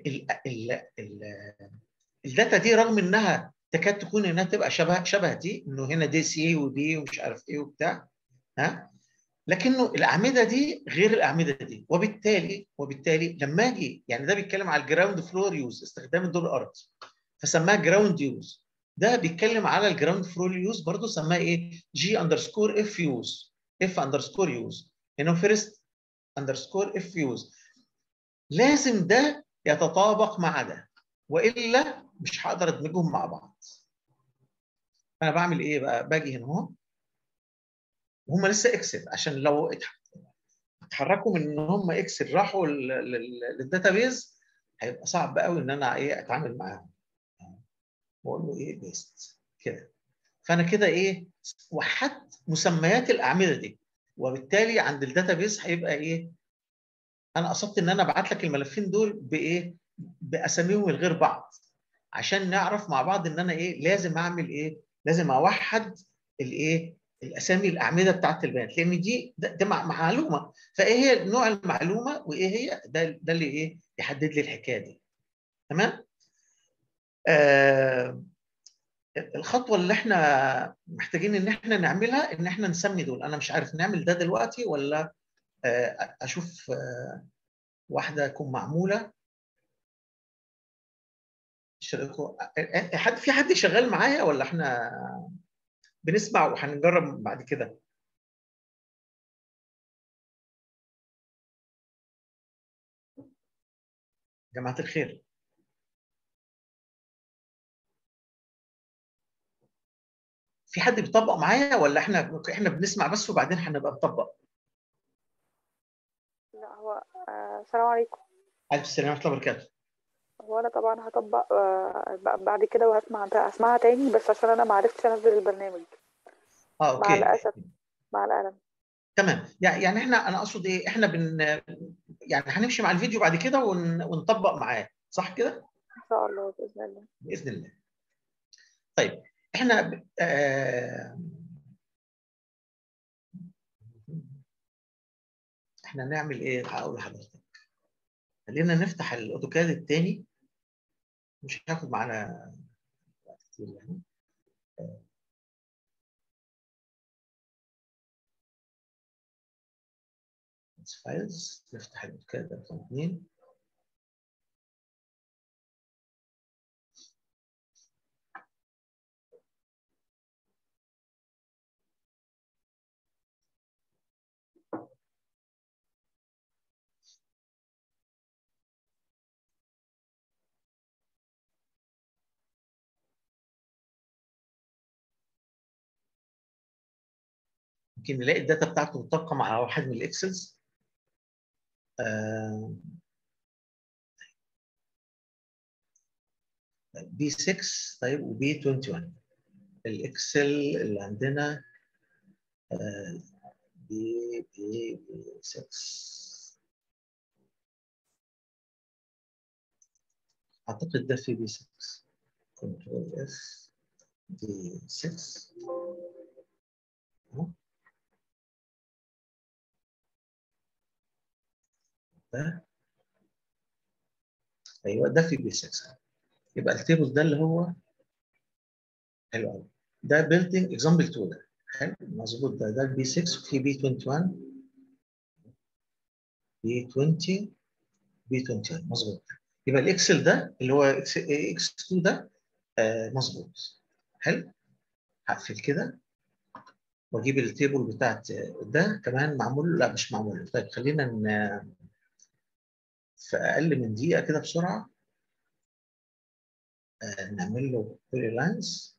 Speaker 1: الداتا دي رغم انها تكاد تكون انها تبقى شبه شبه دي، انه هنا دي سي ودي ومش عارف ايه وبتاع، ها، لكنه الاعمده دي غير الاعمده دي، وبالتالي وبالتالي لما اجي يعني ده بيتكلم على الجراوند فلور يوز، استخدام الدور الارضي، فسماها جراوند يوز. ده بيتكلم على الجراوند فلور يوز برضه، سماها ايه؟ جي اندرسكور اف يوز، اف اندرسكور يوز، هنا فيرست اندرسكور اف يوز. لازم ده يتطابق مع ده، والا مش هقدر ادمجهم مع بعض. انا بعمل ايه بقى؟ باجي هنا اهو، وهم لسه اكسل، عشان لو اتحركوا من ان هم اكسل راحوا للداتابيز هيبقى صعب قوي ان انا ايه اتعامل معاهم. واقول له ايه؟ بيست كده. فانا كده ايه؟ وحدت مسميات الاعمده دي، وبالتالي عند الداتابيز هيبقى ايه؟ انا قصدت ان انا ابعت لك الملفين دول بايه؟ باساميهم الغير بعض، عشان نعرف مع بعض ان انا ايه؟ لازم اعمل ايه؟ لازم اوحد الايه؟ الاسامي الاعمده بتاعت البيانات، لان دي ده, ده معلومه، فايه هي نوع المعلومه وايه هي؟ ده ده اللي ايه؟ يحدد لي الحكايه دي. تمام؟ آه الخطوه اللي احنا محتاجين ان احنا نعملها ان احنا نسمي دول. انا مش عارف نعمل ده دلوقتي ولا آه اشوف آه واحده تكون معموله. حد في حد شغال معايا ولا احنا بنسمع وهنجرب بعد كده؟ جماعه الخير، في حد بيطبق معايا ولا احنا احنا بنسمع بس وبعدين هنبقى نطبق؟
Speaker 3: لا هو آه، السلام عليكم.
Speaker 1: الف السلامه ورحمه الله وبركاته.
Speaker 3: هو انا طبعا هطبق آه، بعد كده وهسمع هسمعها تاني، بس عشان انا ما عرفتش انزل البرنامج.
Speaker 1: اه
Speaker 3: مع
Speaker 1: اوكي
Speaker 3: الاسف، مع الالم.
Speaker 1: تمام. يعني احنا انا اقصد ايه؟ احنا بن يعني هنمشي مع الفيديو بعد كده ون... ونطبق معاه، صح كده؟
Speaker 3: ان شاء الله باذن الله.
Speaker 1: باذن الله. طيب احنا آه... احنا نعمل ايه؟ هقول لحضرتك، خلينا نفتح الاوتوكاد الثاني، مش هياخد معانا وقت كتير يعني. فايلز، نفتح الاوتوكاد رقم اثنين. ممكن نلاقي الداتا بتاعته مطابقه مع واحد من الاكسلز. آه... بي ستة طيب وبي واحد وعشرين. الاكسل اللي عندنا آه... بي بي بي ستة، اعتقد ده في بي ستة. كنترول اف بي ستة ده، ايوه ده في بي ستة. يبقى التيبل ده اللي هو حلو قوي، ده بيلدينج اكزامبل اتنين، ده حلو مظبوط. ده ده البي ستة وفي بي واحد وعشرين، بي عشرين، بي واحد وعشرين مظبوط. يبقى الاكسل ده اللي هو اكس اكس اتنين ده آه مظبوط. حلو، هقفل كده واجيب التيبل بتاعت ده كمان معمول، لا مش معمول. طيب خلينا في اقل من دقيقه كده بسرعه نعمل له كويري لاينز.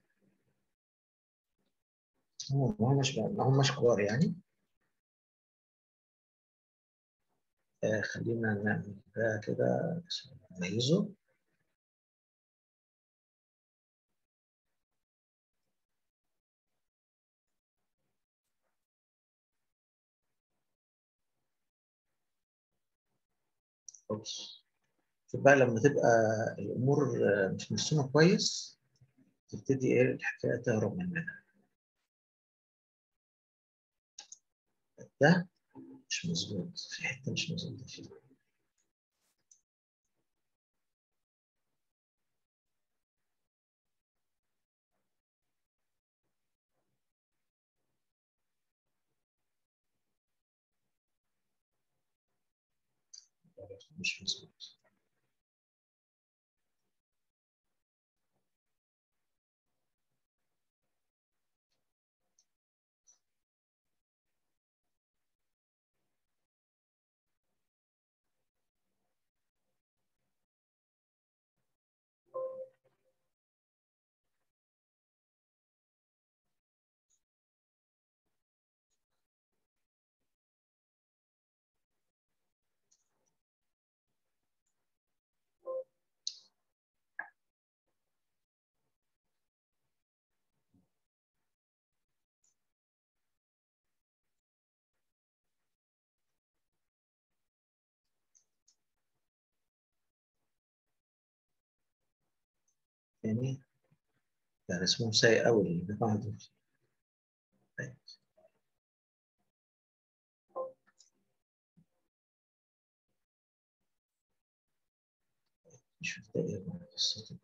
Speaker 1: هو مش هم مش كبار يعني. آه خلينا نعمل ده كده نميزه. اوبس. شوف بقى لما تبقى الامور مش مرسومه كويس تبتدي ايه الحكايه تهرب مننا. ده مش مظبوط، في حته مش مظبوطه فيه. مش مظبوط. يعني ده رسمهم سيء قوي الجماعه دول. طيب. نشوف ده ايه بقى قصته.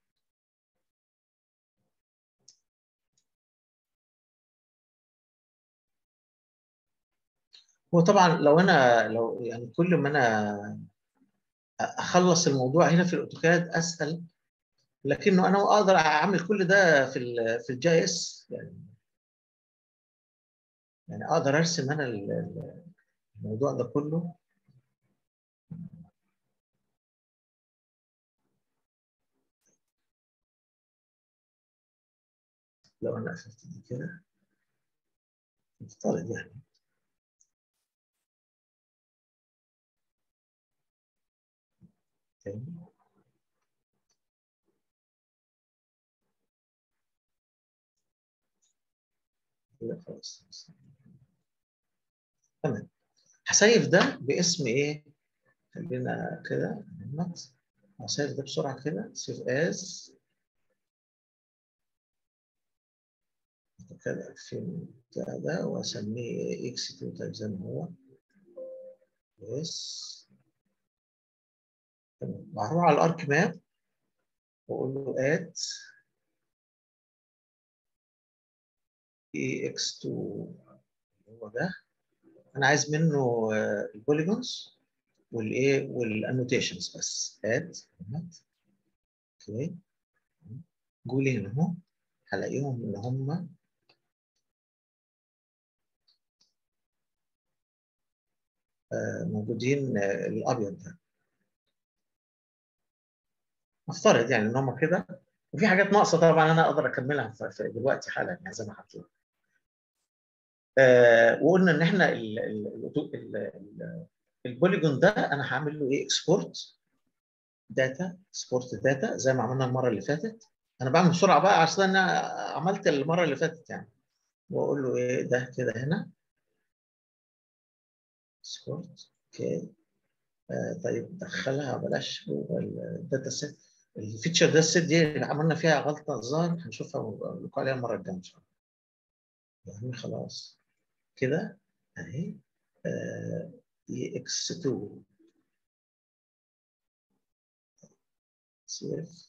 Speaker 1: هو طبعا لو انا لو يعني كل ما انا اخلص الموضوع هنا في الاوتوكاد اسهل، لكنه انا اقدر اعمل كل ده في ال في الجي اس يعني. يعني اقدر ارسم انا الموضوع ده كله. لو انا قفلت دي كده نفترض يعني تاني كده خلاص. تمام. هسيف ده باسم ايه؟ خلينا كده نمت. هسيف ده بسرعه كده سيف از كده ألفين ده واسميه اكس اتنين طيب زي ما هو. يس. تمام. هروح على الارك ماب واقول له اد اي اكس اتنين هو ده. انا عايز منه البوليجونز والايه والانوتيشنز بس. اد اوكي. جولي هنا اهو هلاقيهم ان هم موجودين الابيض ده. نفترض يعني ان هم كده، وفي حاجات ناقصه طبعا انا اقدر اكملها في دلوقتي حالا يعني زي ما حكيت. آه وقلنا ان احنا البوليجون ده انا هعمل له ايه اكسبورت داتا. اكسبورت داتا زي ما عملنا المره اللي فاتت. انا بعمل بسرعه بقى عشان انا عملت المره اللي فاتت يعني. واقول له ايه ده كده هنا اكسبورت. اوكي. آه طيب دخلها بلاش جوه الداتا سيت. الفيتشر ده السيت دي اللي عملنا فيها غلطه الظاهر هنشوفها ونقول عليها المره الجايه ان شاء الله. يعني خلاص كده اهي اي اكس اتنين سيف.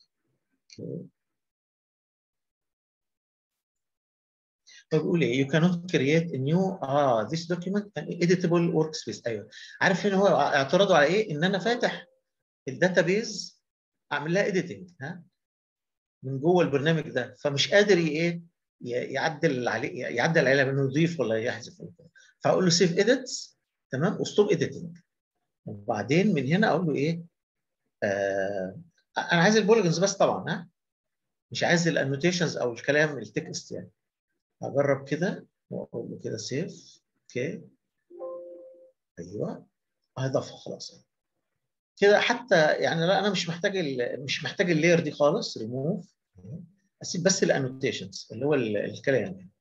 Speaker 1: فبيقول ايه you cannot create a new اه this document an editable workspace. ايوه عارف هنا هو اعتراضه على ايه؟ ان انا فاتح الداتابيز اعمل لها editing ها من جوه البرنامج ده، فمش قادر ايه يعدل عليه يعدل عليها انه يضيف ولا يحذف. فاقول له سيف اديتس، تمام، وستوب اديتنج. وبعدين من هنا اقول له ايه، آه انا عايز البوليجونز بس طبعا، ها، مش عايز الانوتيشنز او الكلام التكست يعني. هجرب كده واقول له كده سيف. اوكي، ايوه، هضافها خلاص كده. حتى يعني لا، انا مش محتاج مش محتاج اللاير دي خالص، ريموف. اسيب بس الانوتيشنز اللي هو الكلام يعني.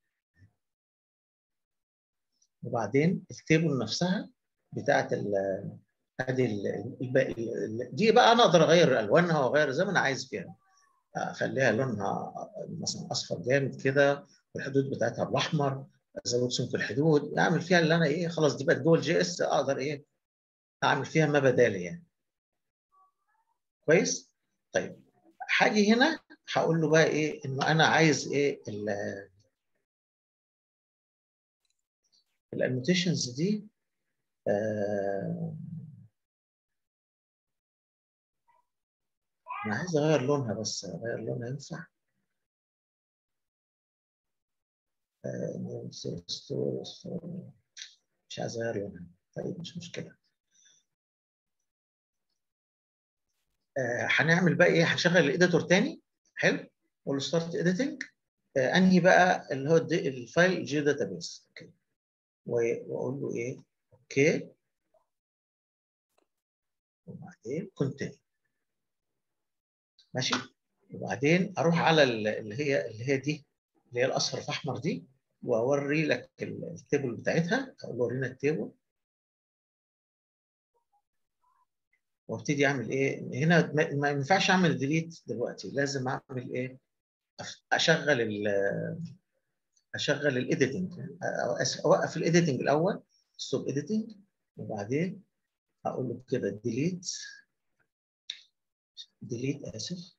Speaker 1: وبعدين التيبل نفسها بتاعت ال ادي دي بقى انا اقدر اغير الوانها واغير زي ما انا عايز فيها. اخليها لونها مثلا اصفر جامد كده، والحدود بتاعتها بالاحمر، ازود سمك الحدود، اعمل فيها اللي انا ايه، خلاص دي بقت جوه الجي اس، اقدر ايه اعمل فيها ما بدالي يعني. كويس. طيب هاجي هنا هقول له بقى ايه، انه انا عايز ايه الانوتيشنز دي. آه انا عايز اغير لونها، بس اغير لونها ينفع؟ آه مش عايز اغير لونها. طيب مش مشكله. آه هنعمل بقى ايه، هشغل الايديتور تاني. حلو. اقول له ستارت اديتنج. آه انهي بقى اللي هو الفايل جي داتابيس. اوكي. واقول له ايه، اوكي، وبعدين كونتينيو. ماشي. وبعدين اروح على اللي هي اللي هي دي، اللي هي الاصفر في احمر دي، واوري لك التيبل بتاعتها. اقول له ورينا التيبل، وابتدي اعمل ايه هنا. ما ينفعش اعمل ديليت دلوقتي، لازم اعمل ايه، اشغل ال اشغل الايديتنج، اوقف الايديتنج الاول، ستوب ايديتنج. وبعدين اقول له كده ديليت ديليت اسف.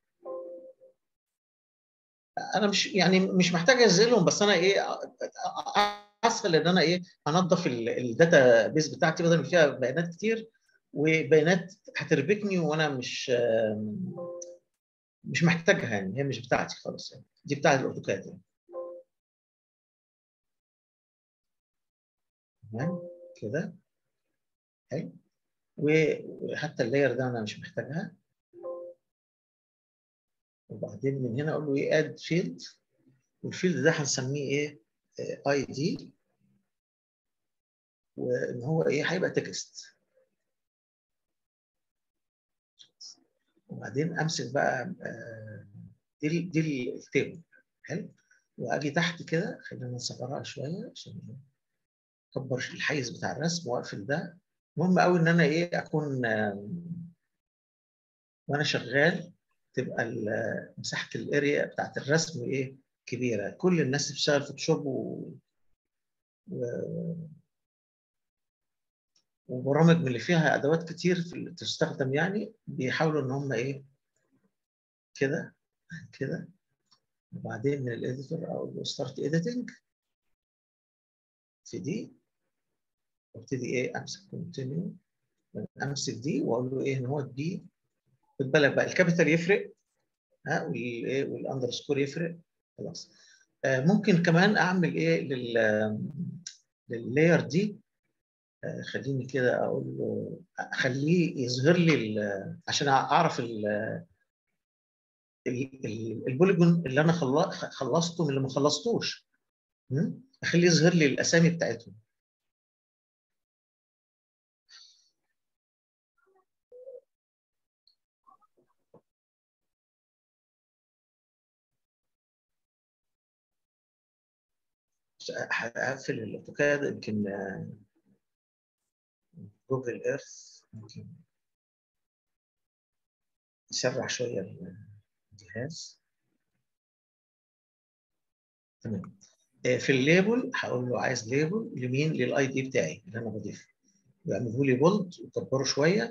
Speaker 1: انا مش يعني مش محتاج انزلهم، بس انا ايه، اسهل ان انا ايه انظف الداتا بيس بتاعتي بدل ما فيها بيانات كتير، وبيانات هتربكني وانا مش مش محتاجها يعني، هي مش بتاعتي خالص يعني، دي بتاعت الاوتوكاد يعني. تمام كده. حلو. وحتى اللاير ده انا مش محتاجها. وبعدين من هنا اقول له ايه، اد فيلد، والفيلد ده هنسميه ايه، اي دي، وان هو ايه هيبقى تكست. وبعدين امسك بقى دي دي التيبل. حلو. واجي تحت كده، خلينا نصغرها شويه عشان اكبر الحيز بتاع الرسم واقفل ده. مهم قوي ان انا ايه اكون وانا شغال تبقى مساحه الاريا بتاعت الرسم ايه كبيره. كل الناس اللي بتشتغل فوتوشوب و... و... وبرامج من اللي فيها ادوات كتير في تستخدم يعني، بيحاولوا ان هم ايه كده كده. وبعدين من الاديتور اقول له ستارت اديتنج في دي، وابتدي ايه امسك كونتينيو، امسك دي واقول له ايه ان هو دي. خد بالك بقى الكابيتال يفرق، ها، والايه والاندرسكور يفرق. خلاص. آه ممكن كمان اعمل ايه لل لللاير دي. آه خليني كده اقول له اخليه يظهر لي عشان اعرف البوليجون اللي انا خلصته من اللي ما خلصتوش، اخليه يظهر لي الاسامي بتاعتهم. هقفل الاوتوكاد، يمكن جوجل ايرث ممكن يسرع شويه الجهاز. تمام. في الليبل هقول له عايز ليبل لمين، للاي دي بتاعي اللي انا بضيفه، واعمله لي بولد وكبره شويه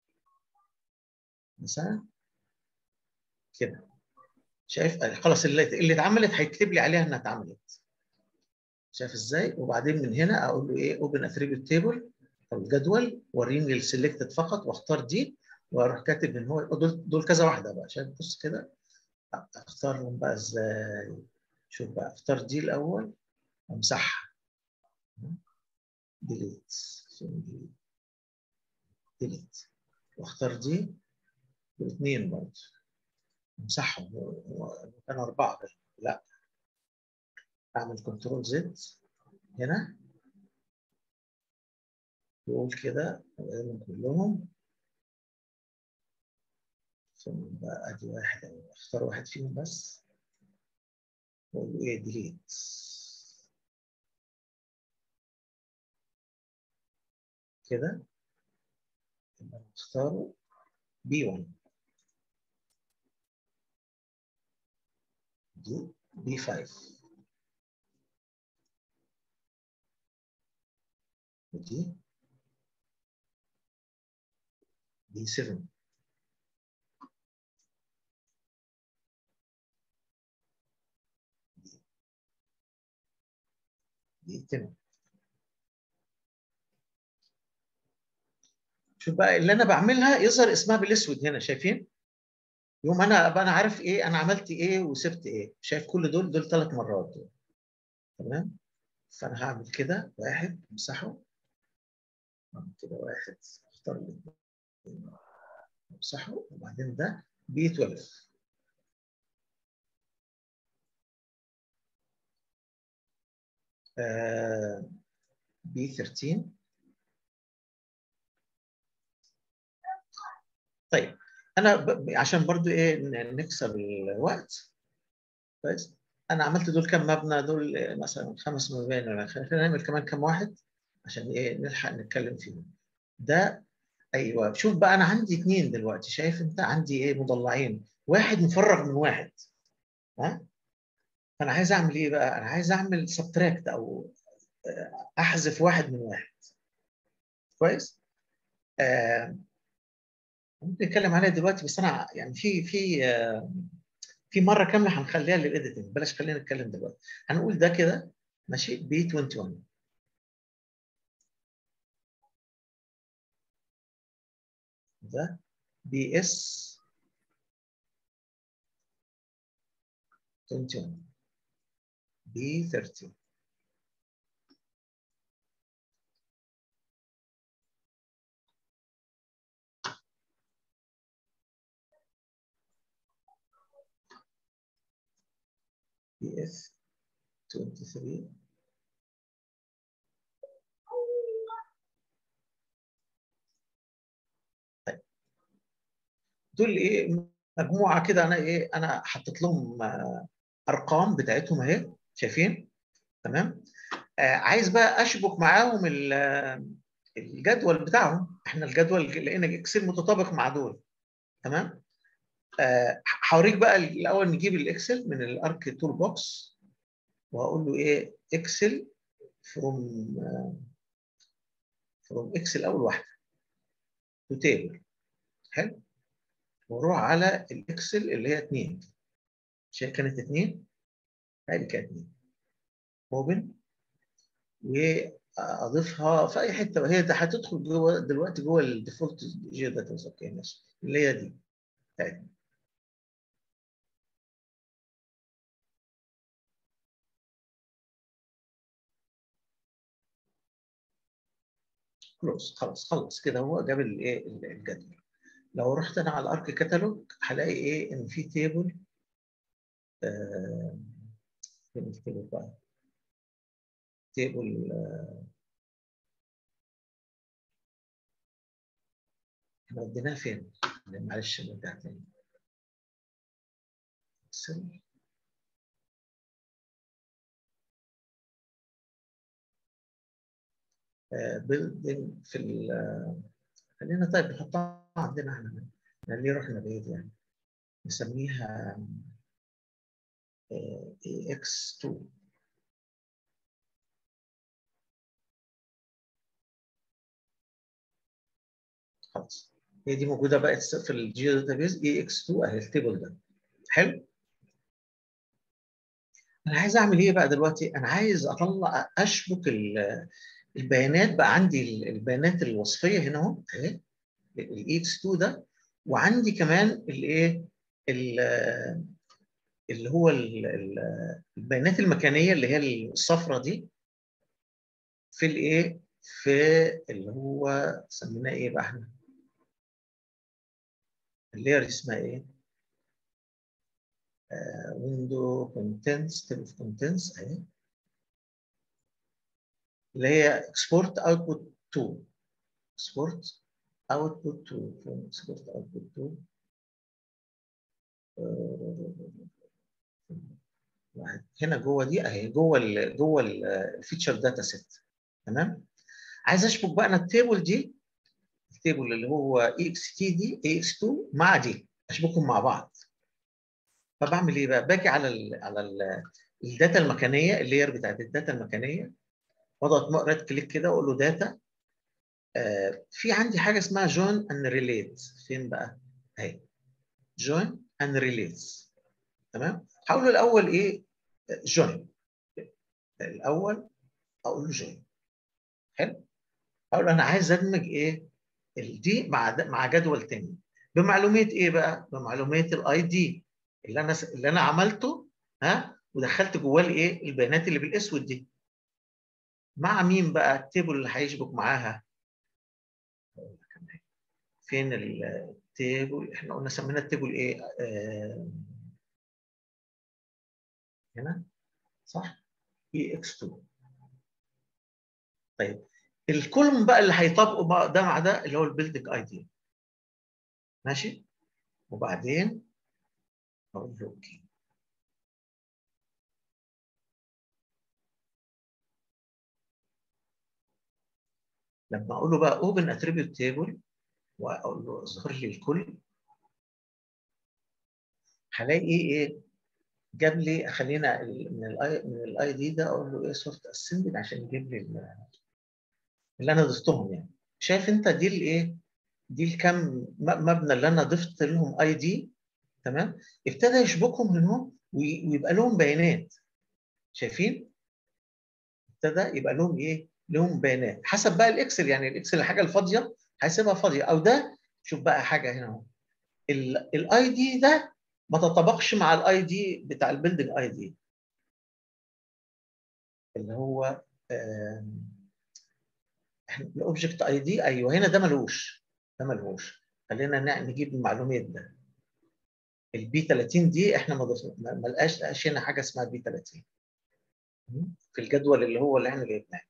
Speaker 1: مثلا كده. شايف خلاص اللي اللي اتعملت هيكتب لي عليها انها اتعملت. شايف ازاي؟ وبعدين من هنا اقول له ايه، اوبن اتريبيوت تيبل او الجدول، وريني السلكتد فقط، واختار دي، واروح كاتب ان هو دول دول كذا واحده بقى. شايف؟ بص كده اختارهم بقى ازاي. شوف بقى، اختار دي الاول وامسحها. ديليت ديليت واختار دي والاثنين برضه امسحهم. كانوا اربعه، لا، اعمل كنترول زد هنا واقول كده كلهم. ثم بقى ادي واحد، اختار واحد فيهم بس واقول له ايه، ديليت. كده يبقى اختاره بي واحد، دي بي خمسة، ودي بي سبعة، دي عشرة. شوف بقى اللي انا بعملها يظهر اسمها بالاسود هنا، شايفين؟ يوم انا ابقى انا عارف ايه انا عملت ايه وسبت ايه. شايف كل دول دول ثلاث مرات دول. تمام. فانا هعمل كده واحد امسحه، اعمل كده واحد اختار الاثنين امسحه، وبعدين ده بي اتناشر. آه بي تلتاشر. طيب انا ب... عشان برضو ايه نكسر الوقت كويس، انا عملت دول كام مبنى؟ دول مثلا خمس مباني، ولا خلينا نعمل كمان كام واحد عشان ايه نلحق نتكلم فيهم. ده ايوه. شوف بقى انا عندي اثنين دلوقتي، شايف انت؟ عندي ايه؟ مضلعين، واحد مفرغ من واحد. ها؟ فانا عايز اعمل ايه بقى؟ انا عايز اعمل سبتراكت او احذف واحد من واحد. كويس؟ آه ممكن نتكلم عليها دلوقتي، بس انا يعني في في آه في مره كامله هنخليها للايديتنج، بلاش خلينا نتكلم دلوقتي. هنقول ده كده ماشي بي واحد وعشرين، ده بي اس واحد وعشرين، بي ثلاثين، بي اس ثلاثة وعشرين. طيب دول ايه؟ مجموعه كده، انا ايه انا حطيت لهم ارقام بتاعتهم اهي، شايفين؟ تمام. آه عايز بقى اشبك معاهم الجدول بتاعهم. احنا الجدول لقينا اكسل متطابق مع دول. تمام. آه هوريك بقى الاول نجيب الاكسل من الارك تول بوكس، وهقول له ايه اكسل فروم فروم اكسل اول واحده تو تيبل. حلو. واروح على الاكسل اللي هي اثنين، شايف كانت اثنين، هذه كانت اثنين. اوبن، واضيفها في اي حته، وهي هتدخل جوه دلوقتي جوه الديفولت جيو داتا اوكي ماشي، اللي هي دي بتاعتنا. خلاص خلاص خلص كده، هو جاب الايه الجدول. لو رحت انا على الارك كتالوج هلاقي ايه؟ ان في تيبل. آه فين التيبل بقى؟ تيبل آه احنا وديناه فين؟ معلش نرجع تاني. آه بيلدينج في ال خلينا طيب نحطها عندنا احنا، ليه رحنا بعيد يعني؟ نسميها اي اكس اتنين. خلاص هي دي موجوده بقت في الجيو داتابيز اي اكس اتنين اهي التيبل ده. حلو. انا عايز اعمل ايه بقى دلوقتي؟ انا عايز اطلع اشبك البيانات بقى. عندي البيانات الوصفيه هنا اهو اهي الاي اكس اتنين ده، وعندي كمان الايه اللي هو البيانات المكانيه اللي هي الصفراء دي في الايه، في اللي هو سميناه ايه بقى احنا؟ اللير اسمها ايه؟ ويندو كونتنتس، تيبل اوف كونتنتس اهي، اللي هي اكسبورت اوتبوت تو، اكسبورت اوتبوت تو، اكسبورت اوتبوت تو، هنا جوه دي اهي، جوه ال جوه الفيتشر داتا سيت. تمام. عايز اشبك بقى انا التيبل دي، التيبل اللي هو اي اكس تي دي اي اكس اتنين مع دي، اشبكهم مع بعض. فبعمل ايه بقى؟ باجي على ال على ال الداتا المكانيه، اللير بتاعت الداتا المكانيه، واضغط رايت كليك كده واقول له داتا. آه في عندي حاجه اسمها جوين اند ريليت. فين بقى؟ اهي جوين اند ريليتس. تمام. هقول له الاول ايه؟ جوين. الاول اقول له جوين. حلو. اقول له انا عايز ادمج ايه؟ دي مع مع جدول تاني بمعلومات ايه بقى؟ بمعلومات الاي دي اللي انا اللي انا عملته، ها، ودخلت جواه الايه؟ البيانات اللي بالاسود دي. مع مين بقى التيبل اللي هيشبك معاها؟ فين التيبل؟ احنا قلنا سمينا التيبل ايه؟ آه هنا صح؟ اي اكس اتنين. طيب الكولوم بقى اللي هيطبقوا بقى ده مع ده اللي هو البيلدنج اي دي. ماشي؟ وبعدين اقول له اوكي. لما اقول له بقى اوبن اتريبيوت تيبل واقول له اظهر لي الكل، هلاقي ايه؟ ايه جاب لي، خلينا من الاي من الاي دي ده اقول له ايه؟ سورت اسندنج عشان يجيب لي اللي انا ضفتهم. يعني شايف انت دي الايه؟ دي الكم مبنى اللي انا ضفت لهم اي دي. تمام. ابتدى يشبكهم هنا ويبقى لهم بيانات. شايفين؟ ابتدى يبقى لهم ايه؟ لهم بيانات حسب بقى الاكسل. يعني الاكسل الحاجه الفاضيه هيسيبها فاضيه، او ده شوف بقى حاجه هنا اهو، الاي دي ده ما تطابقش مع الاي دي بتاع البيلدنج اي دي اللي هو الاوبجكت اي دي. ايوه هنا ده ملوش، ده ملوش. خلينا نجيب المعلومات ده. البي ثلاثين دي احنا ما ما لقاش هنا حاجه اسمها بي ثلاثين في الجدول اللي هو اللي احنا جايبناه.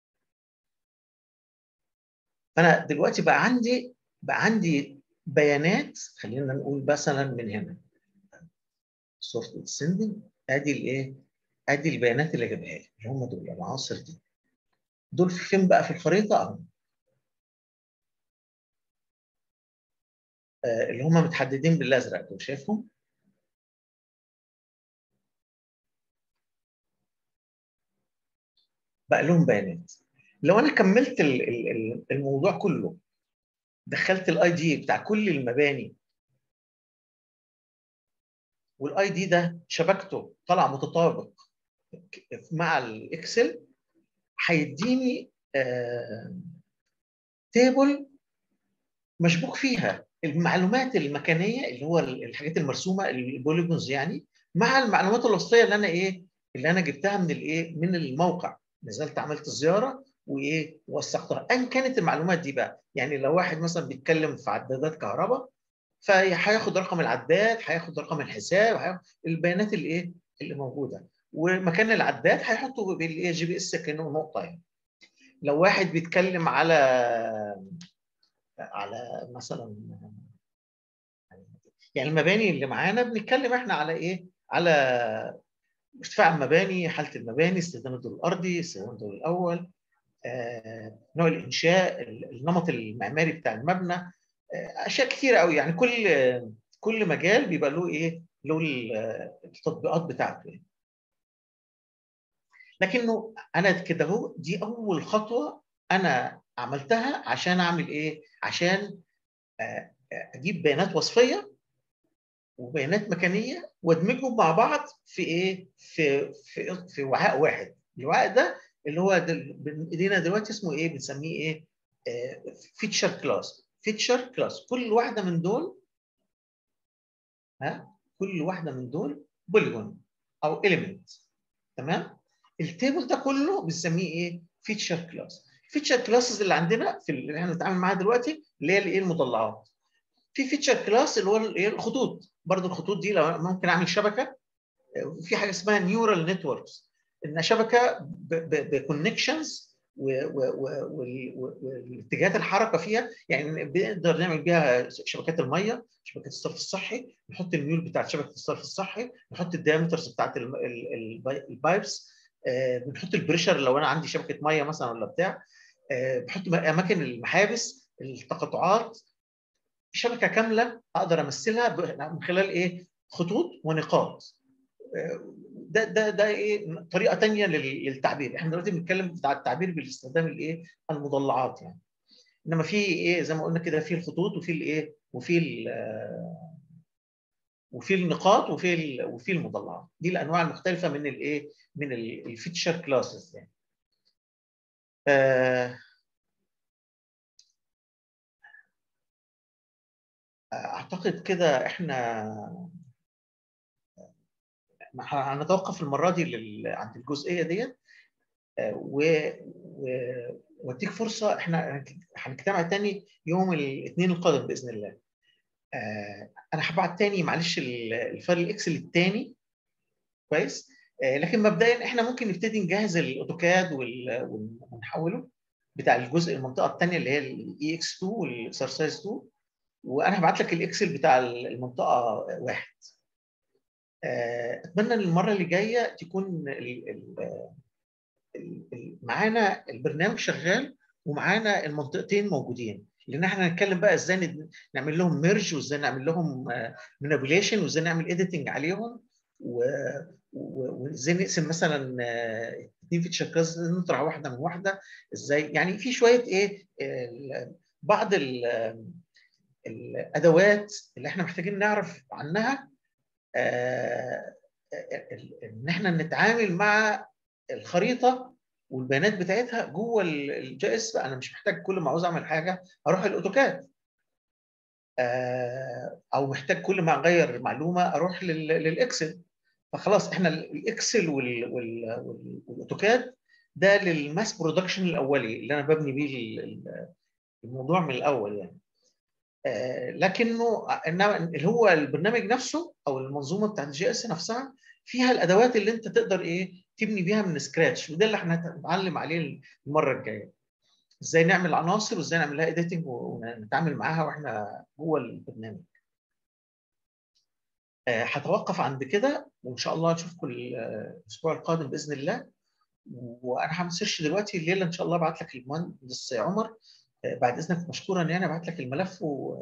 Speaker 1: فانا دلوقتي بقى عندي بقى عندي بيانات. خلينا نقول مثلا من هنا سورت ديسندنج، ادي الايه؟ ادي البيانات اللي جابها لي اللي هم دول العناصر دي. دول فين بقى في الخريطه؟ اهو آه اللي هم متحددين بالازرق دول، شايفهم؟ بقى لهم بيانات. لو انا كملت الموضوع كله، دخلت الاي دي بتاع كل المباني، والاي دي ده شبكته طلع متطابق مع الاكسل، هيديني آه تيبل مشبوك فيها المعلومات المكانيه اللي هو الحاجات المرسومه البوليجونز، يعني مع المعلومات الوصفيه اللي انا ايه؟ اللي انا جبتها من الايه؟ من الموقع. نزلت عملت زياره وايه؟ وثقتها. ان كانت المعلومات دي بقى، يعني لو واحد مثلا بيتكلم في عدادات كهرباء، فهياخد رقم العداد، هياخد رقم الحساب، هياخد البيانات اللي ايه؟ اللي موجوده، ومكان العداد هيحطه بالايه؟ جي بي اس كانه نقطه. يعني لو واحد بيتكلم على على مثلا، يعني المباني اللي معانا بنتكلم احنا على ايه؟ على ارتفاع المباني، حاله المباني، استخدام الدور الارضي، استخدام الدور الاول، آه، نوع الانشاء، النمط المعماري بتاع المبنى، آه، اشياء كثيره قوي. يعني كل كل مجال بيبقى له ايه؟ له التطبيقات بتاعته يعني. لكنه انا كده اهو، دي اول خطوه انا عملتها عشان اعمل ايه؟ عشان اجيب بيانات وصفيه وبيانات مكانيه وادمجهم مع بعض في ايه؟ في في في وعاء واحد. الوعاء ده اللي هو بايدينا دلوقتي اسمه ايه؟ بنسميه ايه؟ فيتشر كلاس. فيتشر كلاس كل واحده من دول، ها، كل واحده من دول بوليجون او اليمنت. تمام؟ التيبل ده كله بنسميه ايه؟ فيتشر كلاس. الفيتشر كلاسز اللي عندنا في اللي احنا بنتعامل معاها دلوقتي اللي هي الايه؟ المضلعات. في فيتشر كلاس اللي هو الايه؟ الخطوط. برضو الخطوط دي لو ممكن اعمل شبكه، في حاجه اسمها نيورال نتوركس، ان شبكه بكونكشنز واتجاهات الحركه فيها، يعني بنقدر نعمل بيها شبكات الميه، شبكات الصرف الصحي، نحط الميول بتاعت شبكه الصرف الصحي، نحط الدايمترز بتاعت البايبس، بنحط البريشر لو انا عندي شبكه ميه مثلا ولا بتاع، بحط اماكن المحابس، التقاطعات، شبكه كامله اقدر امثلها من خلال ايه؟ خطوط ونقاط. ده ده ده ايه؟ طريقه ثانيه للتعبير. احنا دلوقتي بنتكلم على التعبير باستخدام الايه؟ المضلعات يعني. انما في ايه زي ما قلنا كده، في الخطوط وفي الايه؟ وفي ال وفي النقاط وفي ال وفي المضلعات. دي الانواع المختلفه من الايه؟ من الفيتشر كلاسز يعني. آه اعتقد كده احنا هنتوقف المره دي لل... عند الجزئيه ديت، و... و... واديك فرصه. احنا هنجتمع تاني يوم الاثنين القادم باذن الله. انا هبعت تاني معلش الفايل الاكسل الثاني كويس، لكن مبدئيا احنا ممكن نبتدي نجهز الاوتوكاد وال... ونحوله بتاع الجزء المنطقه الثانيه اللي هي الاي اكس اتنين والاكسرسايز اتنين، وانا هبعت لك الاكسل بتاع المنطقه واحد. اتمنى ان المره اللي جايه تكون ال... ال... معانا البرنامج شغال ومعانا المنطقتين موجودين، لان احنا هنتكلم بقى ازاي نعمل لهم ميرج، وازاي نعمل لهم مانيبيوليشن، وازاي نعمل اديتنج عليهم، وازاي نقسم مثلا اثنين فيتشر كلاس نطلع واحده من واحده ازاي. يعني في شويه ايه بعض الادوات اللي احنا محتاجين نعرف عنها، ان احنا نتعامل مع الخريطه والبيانات بتاعتها جوه الجي اس. انا مش محتاج كل ما عاوز اعمل حاجه اروح الاوتوكاد، او محتاج كل ما اغير معلومه اروح للاكسل. فخلاص احنا الاكسل والاوتوكاد ده للماس برودكشن الاولي اللي انا ببني بيه الموضوع من الاول يعني. لكنه انما اللي هو البرنامج نفسه او المنظومه بتاعت الجي اس نفسها فيها الادوات اللي انت تقدر ايه؟ تبني بيها من سكراتش، وده اللي احنا هنتعلم عليه المره الجايه. ازاي نعمل عناصر وازاي نعمل لها اديتنج ونتعامل معاها واحنا جوه البرنامج. هتوقف عند كده، وان شاء الله نشوفكم الاسبوع القادم باذن الله. وانا هعمل سيرش دلوقتي الليله ان شاء الله ابعت لك المهندس عمر بعد اذنك مشكورا يعني، ابعت لك الملف و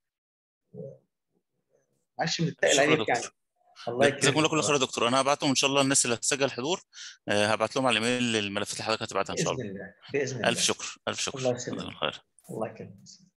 Speaker 1: معلش بنتقل
Speaker 2: شكرا
Speaker 1: عليك يعني.
Speaker 2: دكتور.
Speaker 1: الله
Speaker 2: جزاكم الله
Speaker 1: يكرمك.
Speaker 2: كل خير يا دكتور. انا هبعتهم ان شاء الله الناس اللي هتسجل حضور، هبعت لهم على الايميل الملفات اللي حضرتك هتبعتها ان شاء
Speaker 1: باذن
Speaker 2: الله.
Speaker 1: الله باذن الله.
Speaker 2: الف شكر الف
Speaker 1: الله
Speaker 2: شكر. جزاكم
Speaker 1: يسلمك.
Speaker 2: الله خير.
Speaker 1: الله يكرمك.